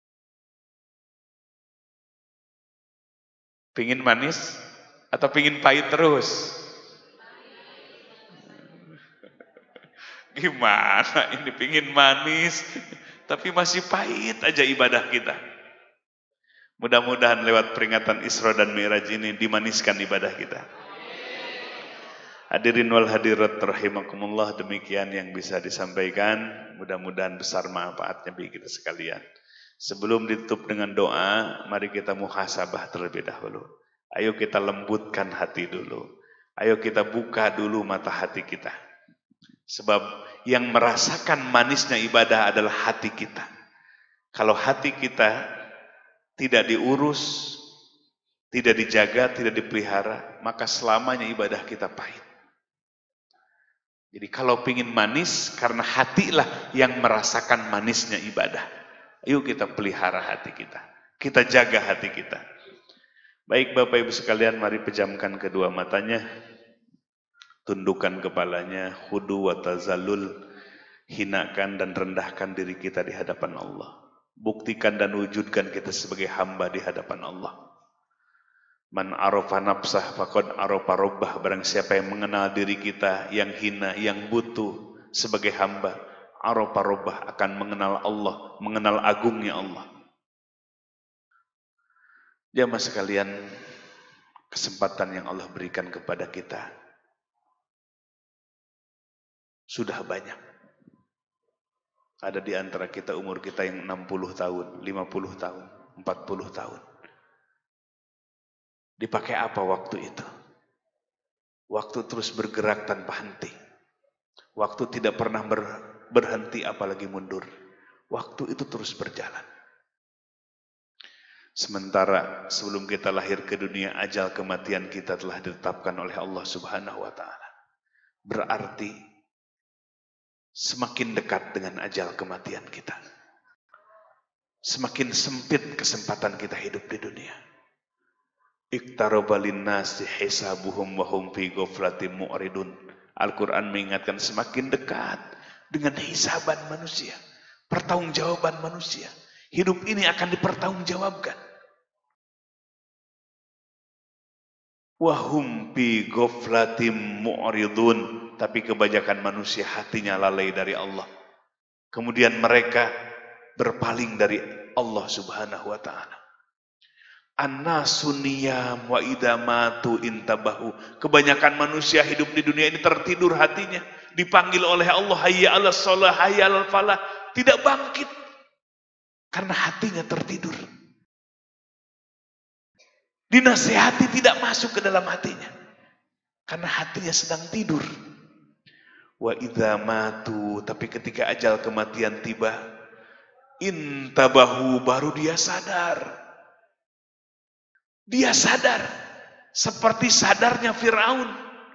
Pingin manis atau pingin pahit terus? Gimana ini, pingin manis tapi masih pahit aja ibadah kita. Mudah-mudahan lewat peringatan Isra dan Mi'raj ini dimaniskan ibadah kita. Hadirin wal hadirat rahimakumullah, demikian yang bisa disampaikan. Mudah-mudahan besar manfaatnya bagi kita sekalian. Sebelum ditutup dengan doa, mari kita muhasabah terlebih dahulu. Ayo kita lembutkan hati dulu. Ayo kita buka dulu mata hati kita. Sebab yang merasakan manisnya ibadah adalah hati kita. Kalau hati kita tidak diurus, tidak dijaga, tidak dipelihara, maka selamanya ibadah kita pahit. Jadi kalau pingin manis, karena hatilah yang merasakan manisnya ibadah. Ayo kita pelihara hati kita. Kita jaga hati kita. Baik Bapak Ibu sekalian, mari pejamkan kedua matanya. Tundukkan kepalanya, khudu wa tazallul, hinakan dan rendahkan diri kita di hadapan Allah. Buktikan dan wujudkan kita sebagai hamba di hadapan Allah. Man arafa nafsah faqad arafa rabbah. Barang siapa yang mengenal diri kita yang hina, yang butuh sebagai hamba, arafa rabbah, akan mengenal Allah, mengenal agungnya Allah. Jamaah sekalian, kesempatan yang Allah berikan kepada kita sudah banyak. Ada di antara kita umur kita yang enam puluh tahun, lima puluh tahun, empat puluh tahun. Dipakai apa waktu itu? Waktu terus bergerak tanpa henti. Waktu tidak pernah ber, berhenti apalagi mundur. Waktu itu terus berjalan. Sementara sebelum kita lahir ke dunia, ajal kematian kita telah ditetapkan oleh Allah Subhanahu wa taala. Berarti semakin dekat dengan ajal kematian kita, semakin sempit kesempatan kita hidup di dunia. Iqtaraba linnasi hisabuhum wa hum fi ghaflatin mu'ridun. Al-Quran mengingatkan semakin dekat dengan hisaban manusia, pertanggungjawaban manusia. Hidup ini akan dipertanggungjawabkan. Wa hum fi ghaflatin mu'ridun. Tapi kebanyakan manusia hatinya lalai dari Allah. Kemudian mereka berpaling dari Allah Subhanahu wa taala. An-nasu niyam wa idza matu intabahu. Kebanyakan manusia hidup di dunia ini tertidur hatinya, dipanggil oleh Allah hayya 'alas shalah, hayya 'alal falah, tidak bangkit karena hatinya tertidur. Dinasihati tidak masuk ke dalam hatinya karena hatinya sedang tidur. Wa idza matu, tapi ketika ajal kematian tiba, intabahu, baru dia sadar. Dia sadar seperti sadarnya Firaun.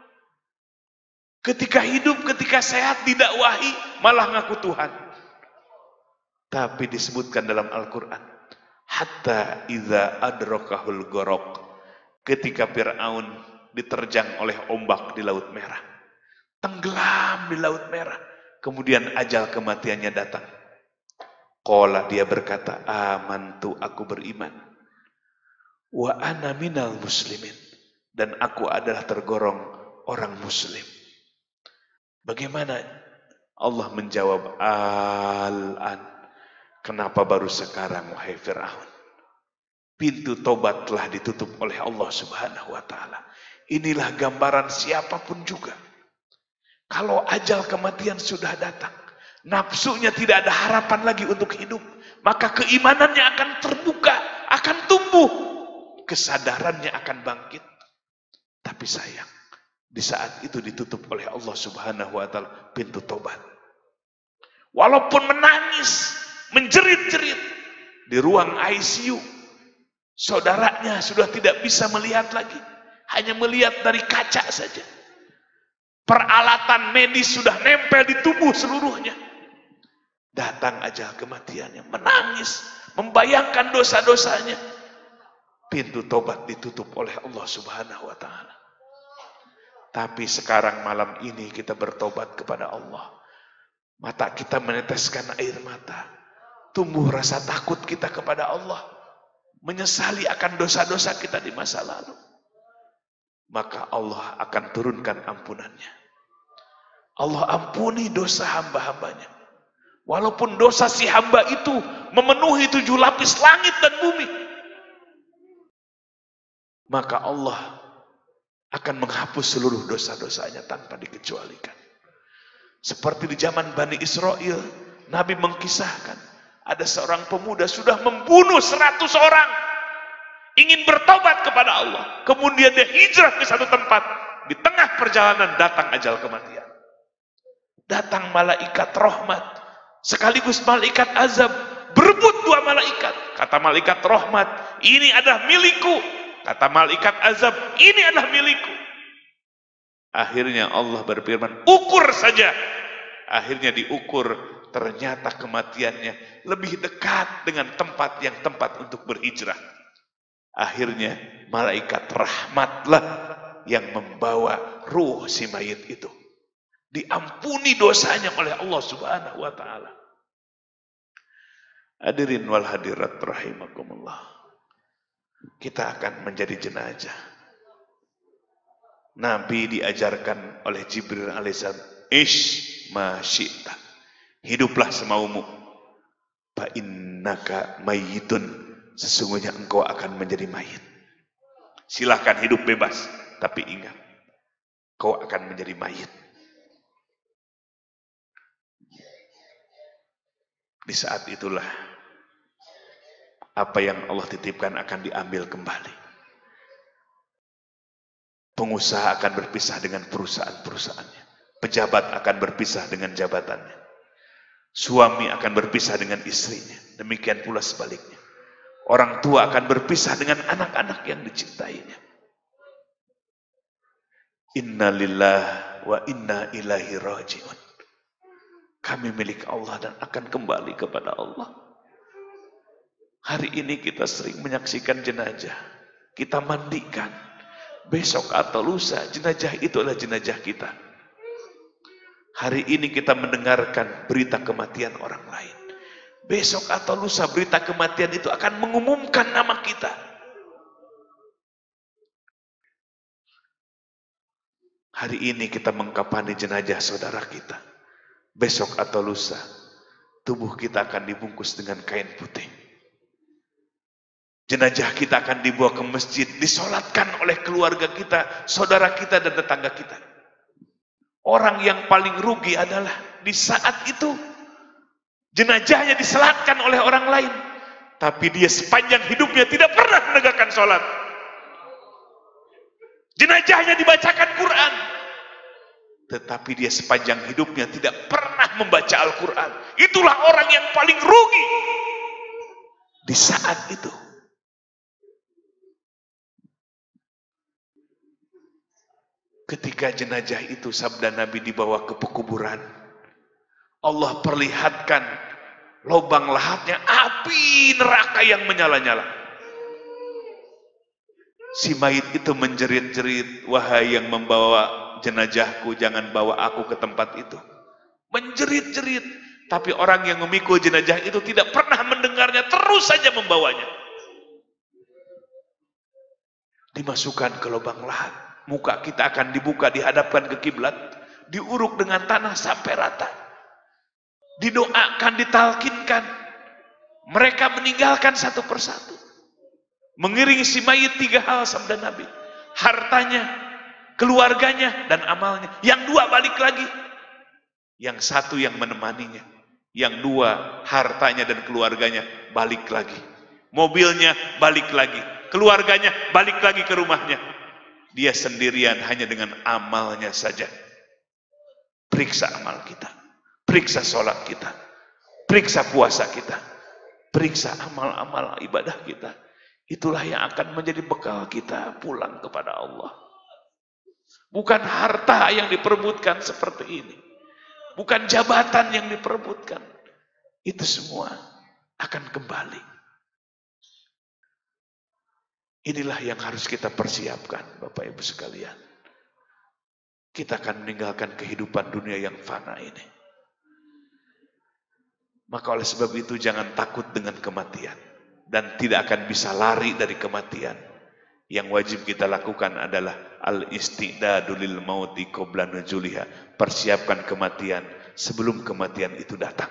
Ketika hidup, ketika sehat didakwahi, malah ngaku Tuhan. Tapi disebutkan dalam Al-Qur'an, hatta idza adrakahul gharaq, ketika Firaun diterjang oleh ombak di Laut Merah. Tenggelam di Laut Merah. Kemudian ajal kematiannya datang. Qala, dia berkata, amantu, aku beriman. Wa ana minal muslimin, dan aku adalah tergolong orang muslim. Bagaimana Allah menjawab, al-an, kenapa baru sekarang wahai Fir'aun? Pintu tobat telah ditutup oleh Allah Subhanahu wa taala. Inilah gambaran siapapun juga. Kalau ajal kematian sudah datang, nafsunya tidak ada harapan lagi untuk hidup, maka keimanannya akan terbuka, akan tumbuh, kesadarannya akan bangkit. Tapi sayang, di saat itu ditutup oleh Allah Subhanahu wa taala pintu tobat. Walaupun menangis, menjerit-jerit di ruang I C U, saudaranya sudah tidak bisa melihat lagi, hanya melihat dari kaca saja. Peralatan medis sudah nempel di tubuh seluruhnya. Datang ajal kematiannya, menangis, membayangkan dosa-dosanya. Pintu tobat ditutup oleh Allah Subhanahu wa taala. Tapi sekarang malam ini kita bertobat kepada Allah. Mata kita meneteskan air mata. Tumbuh rasa takut kita kepada Allah. Menyesali akan dosa-dosa kita di masa lalu. Maka Allah akan turunkan ampunannya. Allah ampuni dosa hamba-hambanya. Walaupun dosa si hamba itu memenuhi tujuh lapis langit dan bumi, maka Allah akan menghapus seluruh dosa-dosanya tanpa dikecualikan. Seperti di zaman Bani Israel, Nabi mengkisahkan, ada seorang pemuda sudah membunuh seratus orang, ingin bertobat kepada Allah. Kemudian dia hijrah ke satu tempat. Di tengah perjalanan datang ajal kematian. Datang malaikat rahmat, sekaligus malaikat azab. Berebut dua malaikat. Kata malaikat rahmat, ini adalah milikku. Kata malaikat azab, ini adalah milikku. Akhirnya Allah berfirman, ukur saja. Akhirnya diukur, ternyata kematiannya lebih dekat dengan tempat yang tempat untuk berhijrah. Akhirnya malaikat rahmatlah yang membawa ruh si mayit itu. Diampuni dosanya oleh Allah Subhanahu wa taala. Hadirin wal hadirat rahimakumullah. Kita akan menjadi jenazah. Nabi diajarkan oleh Jibril alaihissalam, ish ma syi'ta. Hiduplah semaumu. Fa innaka mayyitun. Sesungguhnya engkau akan menjadi mayit. Silahkan hidup bebas, tapi ingat, kau akan menjadi mayit. Di saat itulah apa yang Allah titipkan akan diambil kembali. Pengusaha akan berpisah dengan perusahaan-perusahaannya. Pejabat akan berpisah dengan jabatannya. Suami akan berpisah dengan istrinya. Demikian pula sebaliknya. Orang tua akan berpisah dengan anak-anak yang dicintainya. Inna lillahi wa inna ilaihi raji'un. Kami milik Allah dan akan kembali kepada Allah. Hari ini kita sering menyaksikan jenazah. Kita mandikan. Besok atau lusa jenazah itu adalah jenazah kita. Hari ini kita mendengarkan berita kematian orang lain. Besok atau lusa berita kematian itu akan mengumumkan nama kita. Hari ini kita mengkafani jenazah saudara kita. Besok atau lusa tubuh kita akan dibungkus dengan kain putih. Jenazah kita akan dibawa ke masjid, disolatkan oleh keluarga kita, saudara kita dan tetangga kita. Orang yang paling rugi adalah di saat itu jenazahnya disolatkan oleh orang lain, tapi dia sepanjang hidupnya tidak pernah menegakkan sholat. Jenazahnya dibacakan Quran, tetapi dia sepanjang hidupnya tidak pernah membaca Al-Quran. Itulah orang yang paling rugi di saat itu. Ketika jenazah itu, sabda Nabi, dibawa ke pekuburan, Allah perlihatkan lubang lahatnya api neraka yang menyala-nyala. Si mayit itu menjerit-jerit, wahai yang membawa jenazahku, jangan bawa aku ke tempat itu. Menjerit-jerit, tapi orang yang memikul jenazah itu tidak pernah mendengarnya, terus saja membawanya. Dimasukkan ke lubang lahat, muka kita akan dibuka, dihadapkan ke kiblat, diuruk dengan tanah sampai rata. Didoakan, ditalkinkan. Mereka meninggalkan satu persatu. Mengiringi si mayit tiga hal sabda Nabi. Hartanya, keluarganya, dan amalnya. Yang dua balik lagi. Yang satu yang menemaninya. Yang dua hartanya dan keluarganya balik lagi. Mobilnya balik lagi. Keluarganya balik lagi ke rumahnya. Dia sendirian hanya dengan amalnya saja. Periksa amal kita. Periksa sholat kita. Periksa puasa kita. Periksa amal-amal ibadah kita. Itulah yang akan menjadi bekal kita pulang kepada Allah. Bukan harta yang diperebutkan seperti ini. Bukan jabatan yang diperebutkan. Itu semua akan kembali. Inilah yang harus kita persiapkan, Bapak Ibu sekalian. Kita akan meninggalkan kehidupan dunia yang fana ini. Maka oleh sebab itu jangan takut dengan kematian. Dan tidak akan bisa lari dari kematian. Yang wajib kita lakukan adalah al-istidadu lil mauti qabla nuzuliha. Persiapkan kematian sebelum kematian itu datang.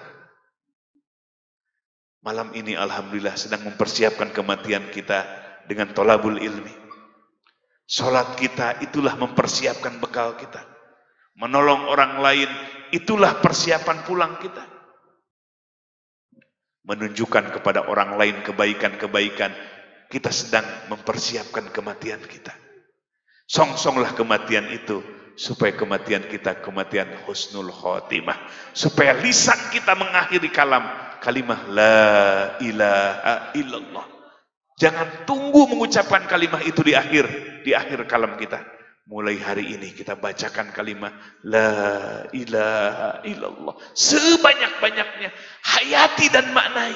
Malam ini alhamdulillah sedang mempersiapkan kematian kita dengan tolabul ilmi. Salat kita itulah mempersiapkan bekal kita. Menolong orang lain itulah persiapan pulang kita. Menunjukkan kepada orang lain kebaikan-kebaikan, kita sedang mempersiapkan kematian kita. Song-songlah kematian itu, supaya kematian kita kematian husnul khotimah. Supaya lisan kita mengakhiri kalam, kalimah la ilaha illallah. Jangan tunggu mengucapkan kalimah itu di akhir, di akhir kalam kita. Mulai hari ini kita bacakan kalimat La ilaha illallah sebanyak-banyaknya, hayati dan maknai.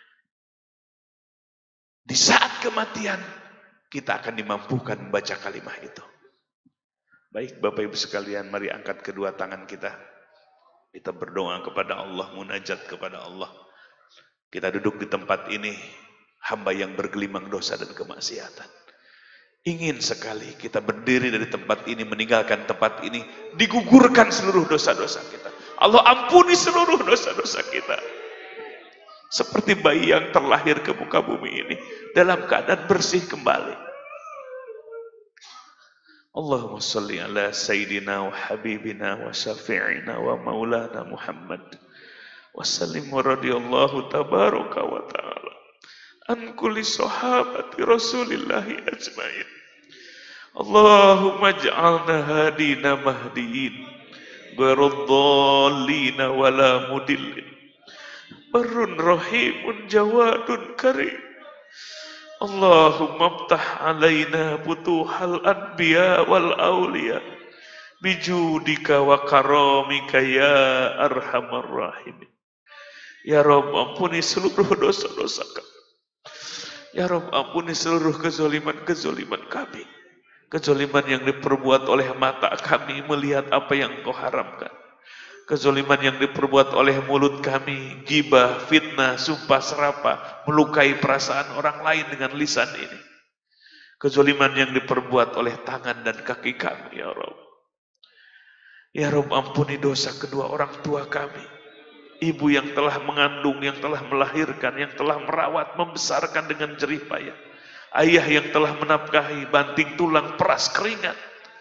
Di saat kematian kita akan dimampukan membaca kalimat itu. Baik Bapak Ibu sekalian, mari angkat kedua tangan kita. Kita berdoa kepada Allah, munajat kepada Allah. Kita duduk di tempat ini, hamba yang bergelimang dosa dan kemaksiatan. Ingin sekali kita berdiri dari tempat ini, meninggalkan tempat ini, digugurkan seluruh dosa-dosa kita. Allah ampuni seluruh dosa-dosa kita. Seperti bayi yang terlahir ke muka bumi ini, dalam keadaan bersih kembali. Allahumma salli ala Sayyidina wa Habibina wa Syafi'ina wa Maulana Muhammad wa sallim wa radiyallahu tabaraka wa ta'ala an kulli sahabati Rasulillahi ajmain. Allahumma ja'alna hadina mahdiin gharadhalina wala mudillin barun rahimun jawadun karim. Allahumma aftah alaina futuhal anbiya wal awliya bijudika wa karamika ya arhamar rahimin. Ya Rabb, ampuni seluruh dosa-dosa kami. Ya Rabb, ampuni seluruh kezaliman-kezaliman kami. Kezaliman yang diperbuat oleh mata kami melihat apa yang Kau haramkan. Kezaliman yang diperbuat oleh mulut kami, gibah, fitnah, sumpah serapa, melukai perasaan orang lain dengan lisan ini. Kezaliman yang diperbuat oleh tangan dan kaki kami, ya Rabb. Ya Rabb, ampuni dosa kedua orang tua kami. Ibu yang telah mengandung, yang telah melahirkan, yang telah merawat, membesarkan dengan jerih payah. Ayah yang telah menafkahi, banting tulang, peras keringat.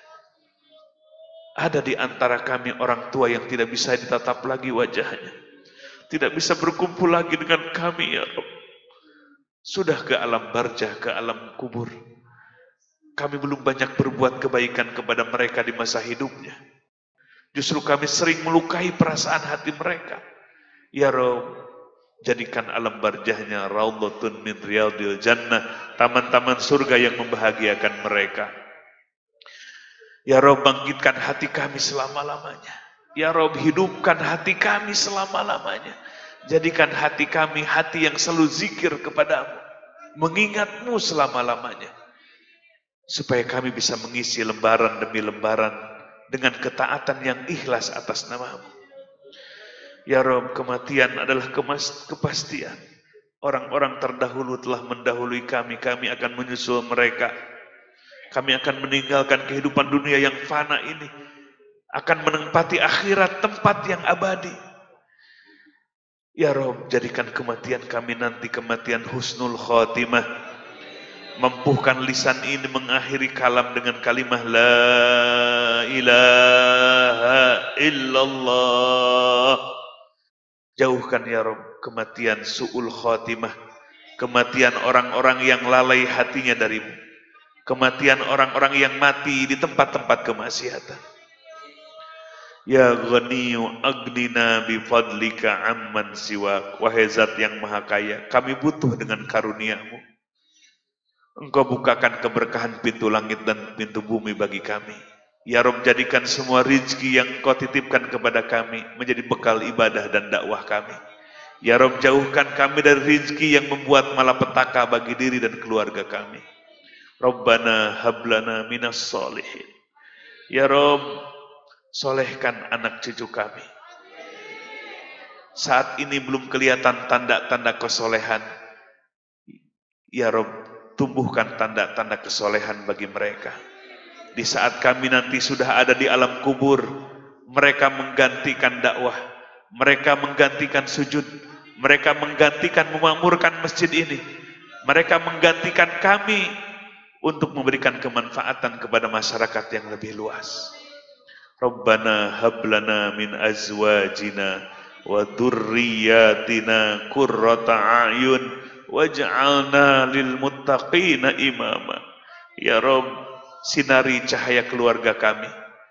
Ada di antara kami orang tua yang tidak bisa ditatap lagi wajahnya. Tidak bisa berkumpul lagi dengan kami, ya Rabb. Sudah ke alam barzah, ke alam kubur. Kami belum banyak berbuat kebaikan kepada mereka di masa hidupnya. Justru kami sering melukai perasaan hati mereka. Ya Rabb, jadikan alam barzahnya raudhatun min riyadil jannah, taman-taman surga yang membahagiakan mereka. Ya Rabb, bangkitkan hati kami selama-lamanya. Ya Rabb, hidupkan hati kami selama-lamanya. Jadikan hati kami hati yang selalu zikir kepadamu, mengingatmu selama-lamanya. Supaya kami bisa mengisi lembaran demi lembaran dengan ketaatan yang ikhlas atas namamu. Ya Rabb, kematian adalah kemas, kepastian. Orang-orang terdahulu telah mendahului kami, kami akan menyusul mereka. Kami akan meninggalkan kehidupan dunia yang fana ini. Akan menempati akhirat, tempat yang abadi. Ya Rabb, jadikan kematian kami nanti kematian husnul khotimah. Mampuhkan lisan ini mengakhiri kalam dengan kalimah La ilaha illallah. Jauhkan ya Rabb kematian su'ul khotimah. Kematian orang-orang yang lalai hatinya darimu. Kematian orang-orang yang mati di tempat-tempat kemaksiatan. Ya Ghaniyu aghnina bifadlika amman siwak. Wahai Zat yang maha kaya, kami butuh dengan karuniamu. Engkau bukakan keberkahan pintu langit dan pintu bumi bagi kami. Ya Rabb, jadikan semua rizki yang Engkau titipkan kepada kami menjadi bekal ibadah dan dakwah kami. Ya Rabb, jauhkan kami dari rizki yang membuat malapetaka bagi diri dan keluarga kami. Rabbana hablana minas solihin. Ya Rabb, solehkan anak cucu kami. Saat ini belum kelihatan tanda-tanda kesolehan. Ya Rabb, tumbuhkan tanda-tanda kesolehan bagi mereka. Di saat kami nanti sudah ada di alam kubur, mereka menggantikan dakwah, mereka menggantikan sujud, mereka menggantikan memakmurkan masjid ini, mereka menggantikan kami untuk memberikan kemanfaatan kepada masyarakat yang lebih luas. Rabbana hablana min azwajina wa dzurriyyatina qurrata a'yun waj'alna lil muttaqina imama. Ya Rabb, sinari cahaya keluarga kami.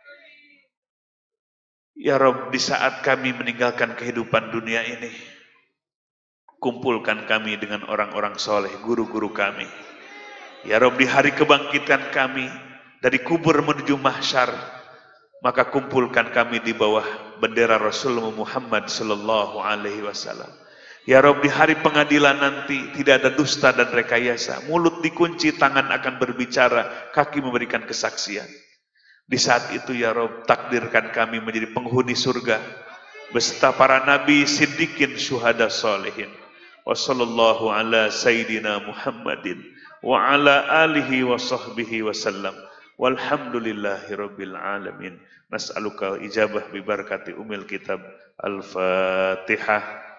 Ya Rabb, di saat kami meninggalkan kehidupan dunia ini, kumpulkan kami dengan orang-orang soleh, guru-guru kami. Ya Rabb, di hari kebangkitan kami, dari kubur menuju mahsyar, maka kumpulkan kami di bawah bendera Rasulullah Muhammad sallallahu alaihi wasallam. Ya Rabb, di hari pengadilan nanti tidak ada dusta dan rekayasa. Mulut dikunci, tangan akan berbicara, kaki memberikan kesaksian. Di saat itu ya Rabb, takdirkan kami menjadi penghuni surga beserta para nabi, siddiqin, syuhada, salihin. Wa sallallahu ala sayyidina Muhammadin wa ala alihi wa sahbihi wasallam. Walhamdulillahi rabbil alamin. Nas'aluka ijabah bi barakati umil kitab. Al-Fatihah.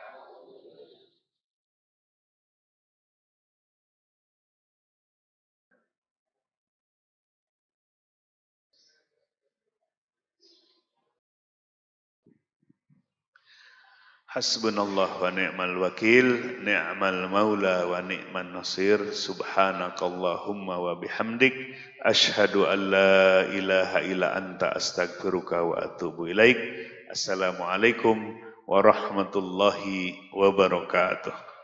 Hasbunallah wa ni'mal wakil, ni'mal maula wa ni'man nasir. Subhanakallahumma wa bihamdik, asyhadu an la ilaha illa anta, astaghfiruka wa atubu ilaik. Assalamualaikum warahmatullahi wabarakatuh.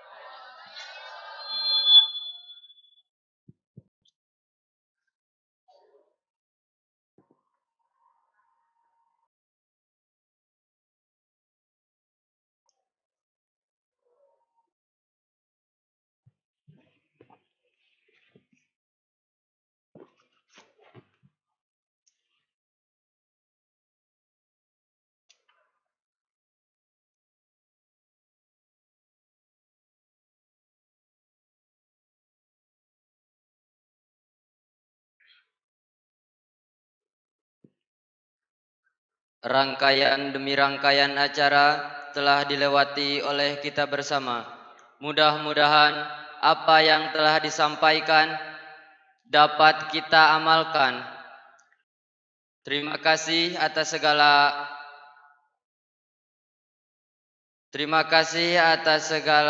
Rangkaian demi rangkaian acara telah dilewati oleh kita bersama. Mudah-mudahan apa yang telah disampaikan dapat kita amalkan. Terima kasih atas segala Terima kasih atas segala